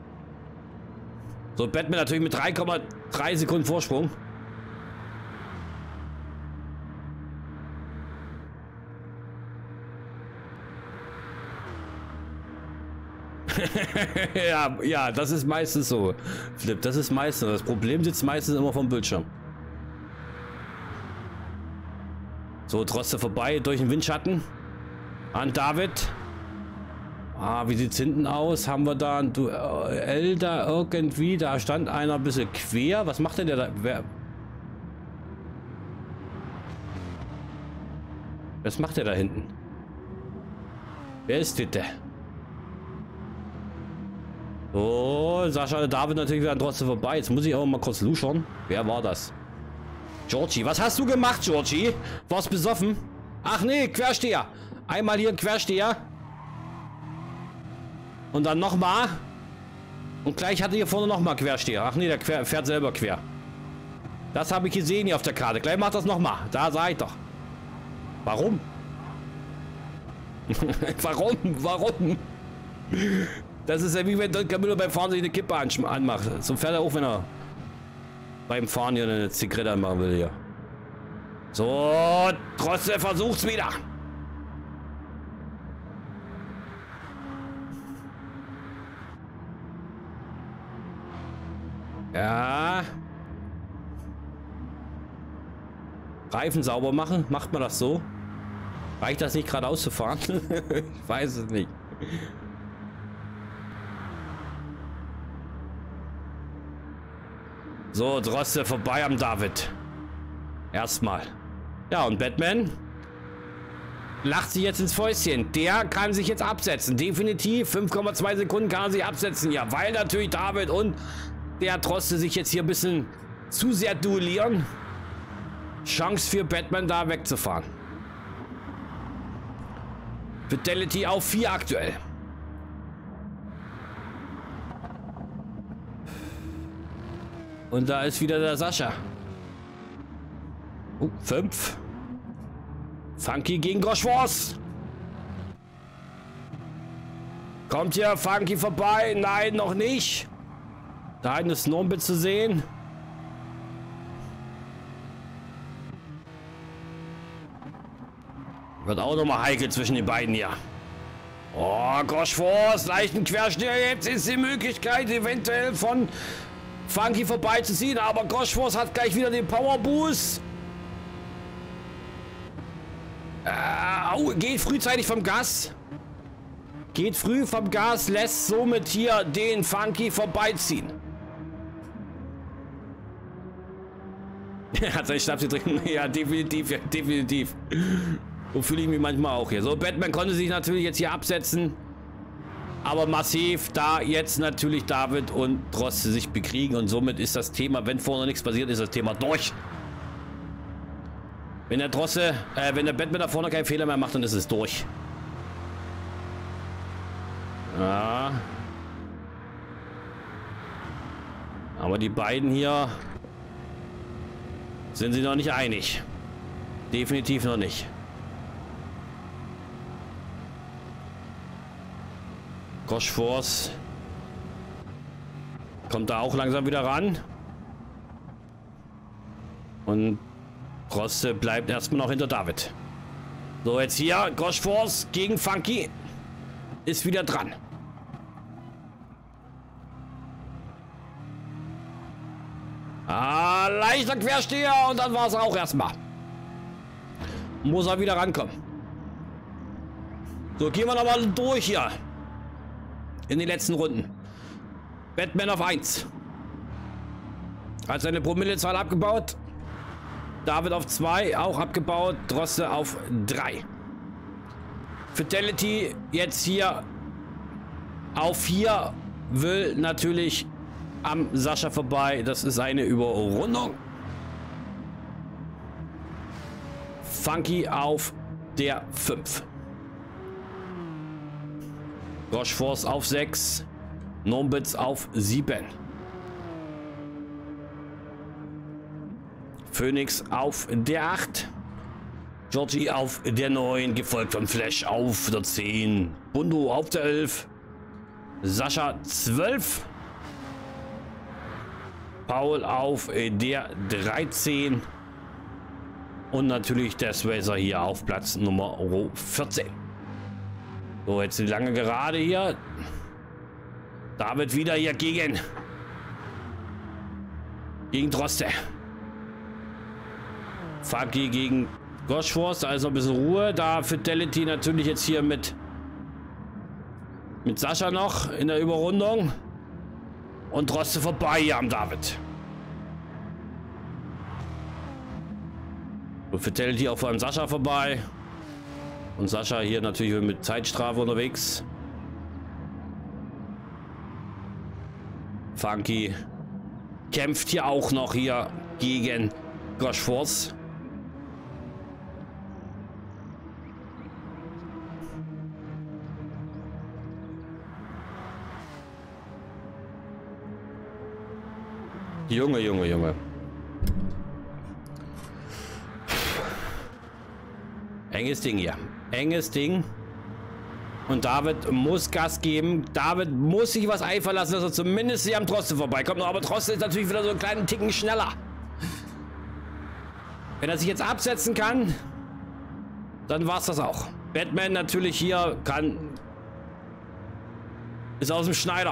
So, Batman natürlich mit 3,3 Sekunden Vorsprung. ja, das ist meistens so. Flip, das ist meistens so. Das Problem sitzt meistens immer vom Bildschirm. So, Droste vorbei durch den Windschatten. An David. Ah, wie sieht es hinten aus? Haben wir da ein Duell da irgendwie? Da stand einer ein bisschen quer. Was macht denn der da? Was macht der da hinten? Wer ist das? So, Sascha David natürlich wieder trotzdem vorbei. Jetzt muss ich auch mal kurz luschern. Wer war das? Georgie. Was hast du gemacht, Georgie? Warst besoffen? Ach nee, Quersteher. Einmal hier ein Quersteher. Und dann nochmal. Und gleich hatte hier vorne nochmal Quersteher. Ach nee, der fährt selber quer. Das habe ich gesehen hier auf der Karte. Gleich macht das nochmal. Da sah ich doch. Warum? Warum? Das ist ja wie wenn Don Camillo beim Fahren sich eine Kippe anmacht. So fährt er auch, wenn er beim Fahren hier eine Zigarette anmachen will hier. So, trotzdem versucht's wieder. Ja. Reifen sauber machen. Macht man das so? Reicht das nicht geradeaus zu fahren? Ich weiß es nicht. So, Droste vorbei am David. Erstmal. Ja, und Batman lacht sich jetzt ins Fäustchen. Der kann sich jetzt absetzen. Definitiv. 5,2 Sekunden kann er sich absetzen. Ja, weil natürlich David und der Droste sich jetzt hier ein bisschen zu sehr duellieren. Chance für Batman da wegzufahren. Fidelity auf 4 aktuell. Und da ist wieder der Sascha. 5. Funky gegen Goschwors. Kommt hier Funky vorbei? Nein, noch nicht. Da hinten ist Normbitz zu sehen. Wird auch nochmal heikel zwischen den beiden hier. Oh, Goschwors, leichten Querschnitt. Jetzt ist die Möglichkeit, eventuell von Funky vorbeizuziehen. Aber Goschwors hat gleich wieder den Power Boost. Geht frühzeitig vom Gas. Geht früh vom Gas, lässt somit hier den Funky vorbeiziehen. Hat seinen Schnaps getrunken. Ja, definitiv, ja, definitiv. So fühle ich mich manchmal auch hier. So, Batman konnte sich natürlich jetzt hier absetzen. aber massiv, da jetzt natürlich David und Droste sich bekriegen und somit ist das Thema, wenn vorne nichts passiert, ist das Thema durch. Wenn der Droste, wenn der Batman da vorne keinen Fehler mehr macht, dann ist es durch. Ja. Aber die beiden hier sind sich noch nicht einig. Definitiv noch nicht. Goschfors kommt da auch langsam wieder ran. Und Droste bleibt erstmal noch hinter David. So, jetzt hier Goschfors gegen Funky. Ist wieder dran. Ah, leichter Quersteher und dann war es auch erstmal. Muss er wieder rankommen. So, gehen wir nochmal durch hier. In den letzten Runden. Batman auf 1. Hat seine Promillezahl abgebaut. David auf 2, auch abgebaut. Droste auf 3. Fatality jetzt hier auf 4. Will natürlich am Sascha vorbei. Das ist eine Überrundung. Funky auf der 5. Goschfors auf 6. Nombitz auf 7. Phoenix auf der 8. Georgie auf der 9. Gefolgt von Flash auf der 10. Bundo auf der 11. Sascha 12. Paul auf der 13. Und natürlich der Swazer hier auf Platz Nummer 14. So, jetzt die lange Gerade hier. David wieder hier gegen Droste. Funky gegen Goschfors. Da ist noch ein bisschen Ruhe. Da Fatality natürlich jetzt hier mit Sascha noch in der Überrundung. Und Droste vorbei hier am David. Und Fatality auch vor allem Sascha vorbei. Und Sascha hier natürlich mit Zeitstrafe unterwegs. Funky kämpft hier auch noch hier gegen Goschfors. Junge, Junge, Junge. Enges Ding hier. Enges Ding. Und David muss Gas geben. David muss sich was einfallen lassen, dass er zumindest hier am Droste vorbeikommt. Aber Droste ist natürlich wieder so einen kleinen Ticken schneller. Wenn er sich jetzt absetzen kann, dann war es das auch. Batman natürlich hier ist aus dem Schneider.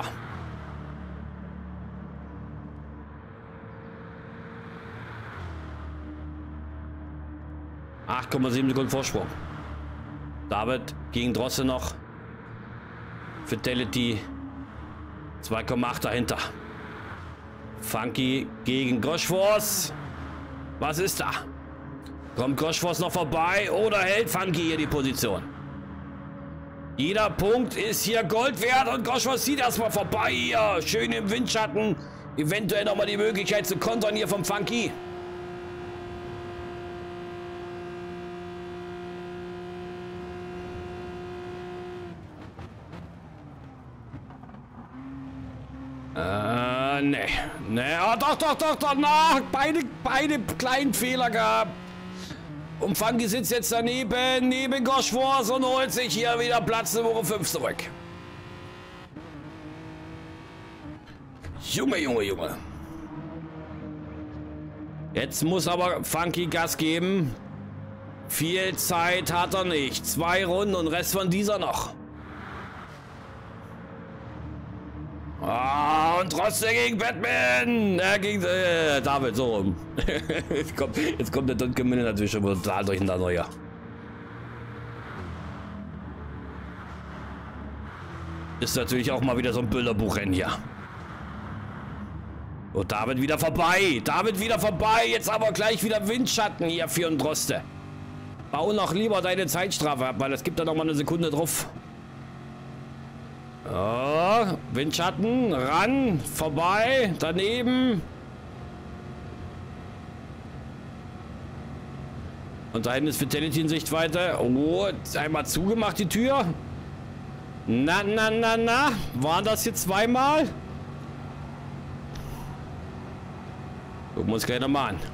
8,7 Sekunden Vorsprung. David gegen Droste noch. Fatality 2,8 dahinter. Funky gegen Goschfors. Was ist da? Kommt Goschfors noch vorbei oder hält Funky hier die Position? Jeder Punkt ist hier Gold wert und Goschfors zieht erstmal vorbei hier. Schön im Windschatten. Eventuell nochmal die Möglichkeit zu kontern hier vom Funky. Nee, oh, doch, na, beide kleinen Fehler gehabt. Und Funky sitzt jetzt daneben, neben Goschfors und holt sich hier wieder Platz Nummer 5 zurück. Junge. Jetzt muss aber Funky Gas geben. Viel Zeit hat er nicht. 2 Runden und Rest von dieser noch. Ah, und Droste gegen Batman. Gegen David, so rum. jetzt kommt der Duncan Miller natürlich schon total durcheinander, ja. Ist natürlich auch mal wieder so ein Bilderbuchrennen hier. Und David wieder vorbei. Jetzt aber gleich wieder Windschatten hier für den Droste. Bau noch lieber deine Zeitstrafe ab, weil es gibt da noch mal eine Sekunde drauf. Oh, Windschatten, ran, vorbei, daneben. Und da hinten ist Vitality in Sichtweite. Oh, einmal zugemacht die Tür. Na, na, na, na. Waren das hier zweimal? Gucken wir uns gleich nochmal an.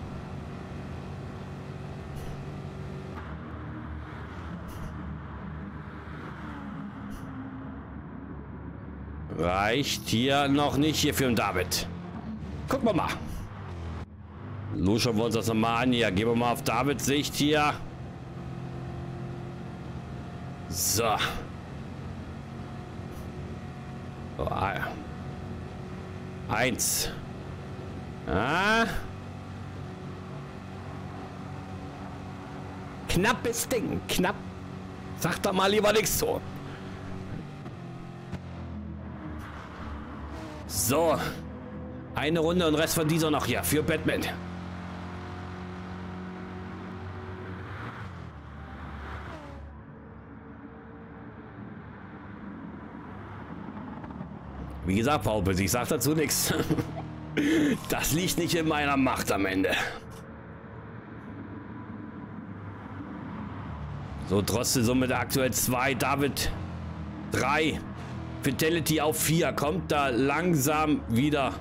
Reicht hier noch nicht hier für den David. Gucken wir mal. Schauen wir uns das nochmal an hier. Gehen wir mal auf Davids Sicht hier. So. Oh, 1. Ah. Knappes Ding. Knapp. Sag da mal lieber nichts so. So. Eine Runde und Rest von dieser noch hier für Batman. Wie gesagt, Paul, ich sag dazu nichts. Das liegt nicht in meiner Macht am Ende. So, Droste somit aktuell 2, David 3, Vitality auf 4. Kommt da langsam wieder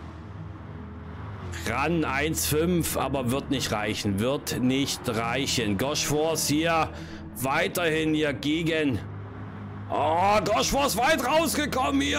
ran. 1,5, aber wird nicht reichen. Wird nicht reichen. Gosh Force hier weiterhin hier gegen... Oh, Gosh Force weit rausgekommen hier.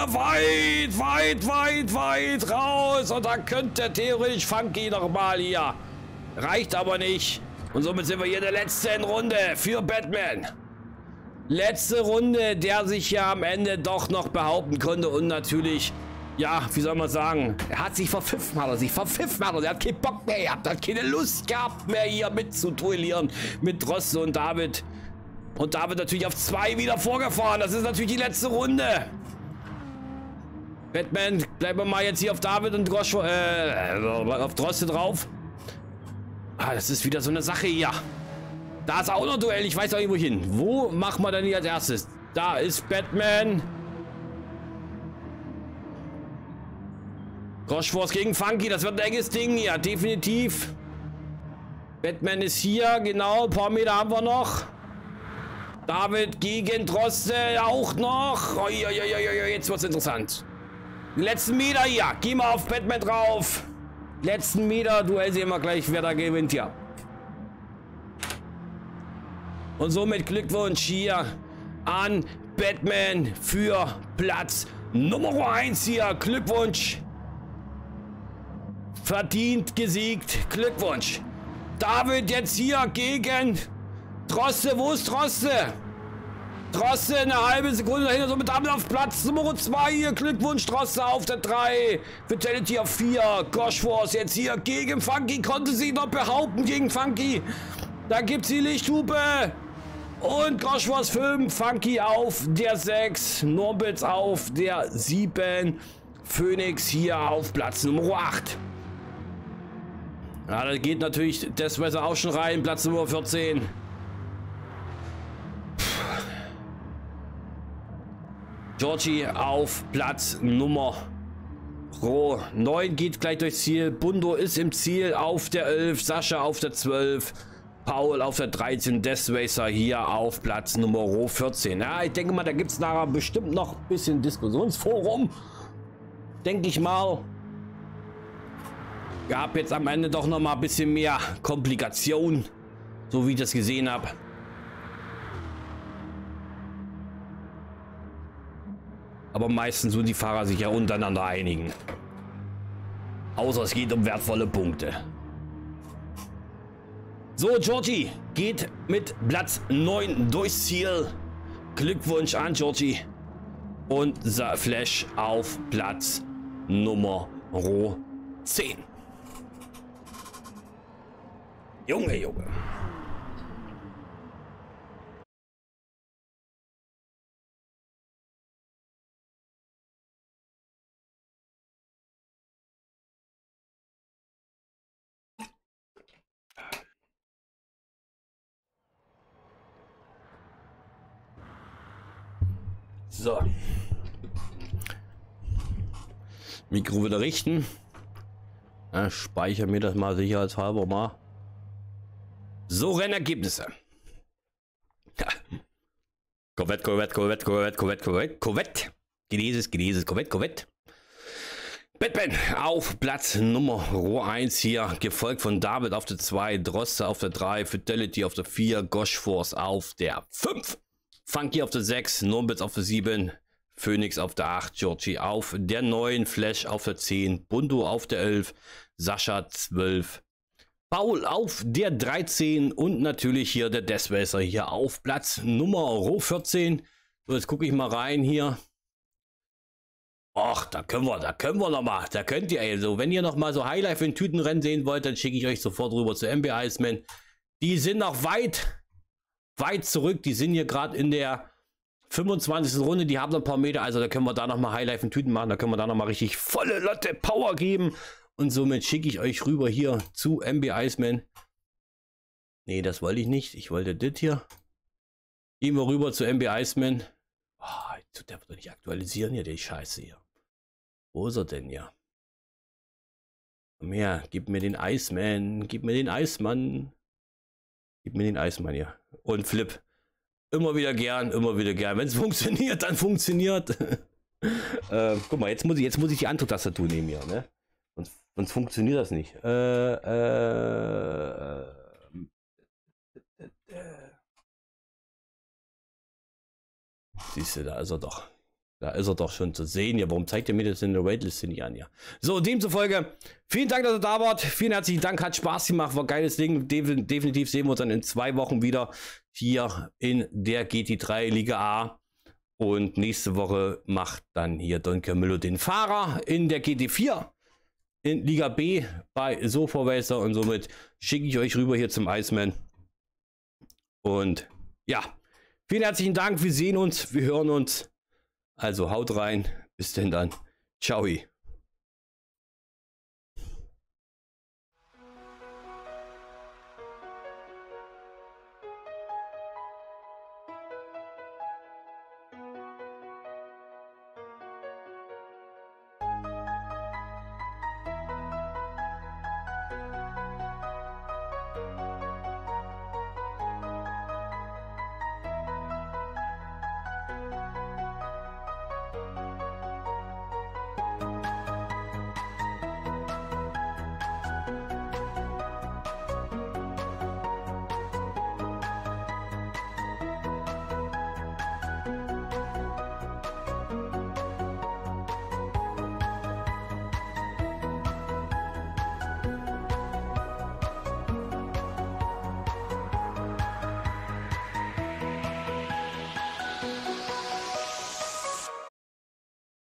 Weit raus. Und da könnte theoretisch Funky nochmal hier. Reicht aber nicht. Und somit sind wir hier in der letzten Runde für Batman. Letzte Runde, der sich ja am Ende doch noch behaupten konnte. Und natürlich, ja, wie soll man sagen, er hat sich verpfiffen, Er hat keinen Bock mehr gehabt, hat keine Lust gehabt mehr hier mitzuduellieren mit Droste und David. Und David natürlich auf 2 wieder vorgefahren. Das ist natürlich die letzte Runde. Batman, bleiben wir mal jetzt hier auf David und Gosh, auf Droste drauf. Ah, das ist wieder so eine Sache hier. Da ist auch noch Duell. Ich weiß auch nicht wohin. Wo machen wir denn hier als erstes? Da ist Batman. Gosh Force gegen Funky. Das wird ein enges Ding hier. Definitiv. Batman ist hier. Genau. Ein paar Meter haben wir noch. David gegen Droste auch noch. Oh, jetzt wird's interessant. Die letzten Meter hier. Gehen wir auf Batman drauf. Letzten Meter. Duell sehen wir gleich, wer da gewinnt hier. Und somit Glückwunsch hier an Batman für Platz Nummer 1 hier. Glückwunsch. Verdient gesiegt. Glückwunsch. David jetzt hier gegen Droste. Wo ist Droste? Droste eine halbe Sekunde dahinter. Somit David auf Platz Nummer 2 hier. Glückwunsch Droste auf der 3. Vitality auf 4. Gosh Force jetzt hier gegen Funky. Konnte sich noch behaupten gegen Funky. Da gibt es die Lichthupe. Und Gosh Force 5. Funky auf der 6. Norbitz auf der 7. Phoenix hier auf Platz Nummer 8. Ja, da geht natürlich Deathwesser auch schon rein. Platz Nummer 14. Georgie auf Platz Nummer 9 geht gleich durchs Ziel. Bundo ist im Ziel auf der 11. Sascha auf der 12. Paul auf der 13. Deathracer hier auf Platz Nummer 14. Ja, ich denke mal, da gibt es nachher bestimmt noch ein bisschen Diskussionsforum. Denke ich mal. Gab jetzt am Ende doch noch mal ein bisschen mehr Komplikation, so wie ich das gesehen habe. Aber meistens würden die Fahrer sich ja untereinander einigen. Außer es geht um wertvolle Punkte. So, Georgie geht mit Platz 9 durchs Ziel. Glückwunsch an Georgie. Und Flash auf Platz Nummer 10. Junge. So. Mikro wieder richten. Ja, speichere mir das mal sicherheitshalber mal. So, Rennergebnisse. Ja. Corvette. Genesis, Corvette. Batman auf Platz Nummer 1 hier, gefolgt von David auf der 2, Droste auf der 3, Fidelity auf der 4, Gosh Force auf der 5, Funky auf der 6, Nombitz auf der 7, Phoenix auf der 8, Georgie auf der 9, Flash auf der 10, Bundo auf der 11, Sascha 12, Paul auf der 13 und natürlich hier der Deathracer hier auf Platz Nummer 14. So, jetzt gucke ich mal rein hier. Ach, da können wir noch mal. Da könnt ihr also, wenn ihr noch mal so Highlife in Tütenrennen sehen wollt, dann schicke ich euch sofort rüber zu MB Iceman. Die sind noch weit zurück. Die sind hier gerade in der 25. Runde. Die haben noch ein paar Meter. Also da können wir da noch mal Highlife in Tüten machen. Da können wir da noch mal richtig volle Lotte Power geben. Und somit schicke ich euch rüber hier zu MB Iceman. Nee, das wollte ich nicht. Ich wollte das hier. Gehen wir rüber zu MB Iceman. Oh, der wird doch nicht aktualisieren hier, die Scheiße hier. Wo ist er denn hier? Komm her, gib mir den Iceman, gib mir den Eismann. Gib mir den Eismann hier. Und Flip. Immer wieder gern. Wenn es funktioniert, dann funktioniert. Guck mal, jetzt muss ich die Anzugtastatur nehmen hier, ne? Sonst funktioniert das nicht. Siehst du, da ist er doch. Da ist er doch schon zu sehen. Ja, warum zeigt ihr mir das in der Waitliste nicht an? Ja. So, demzufolge, vielen Dank, dass ihr da wart. Vielen herzlichen Dank, hat Spaß gemacht, war geiles Ding. Definitiv sehen wir uns dann in 2 Wochen wieder hier in der GT3 Liga A. Und nächste Woche macht dann hier Don Camillo den Fahrer in der GT4 in Liga B bei Sofa Racer. Und somit schicke ich euch rüber hier zum Iceman. Und ja, vielen herzlichen Dank. Wir sehen uns, wir hören uns. Also haut rein. Bis denn dann. Ciao.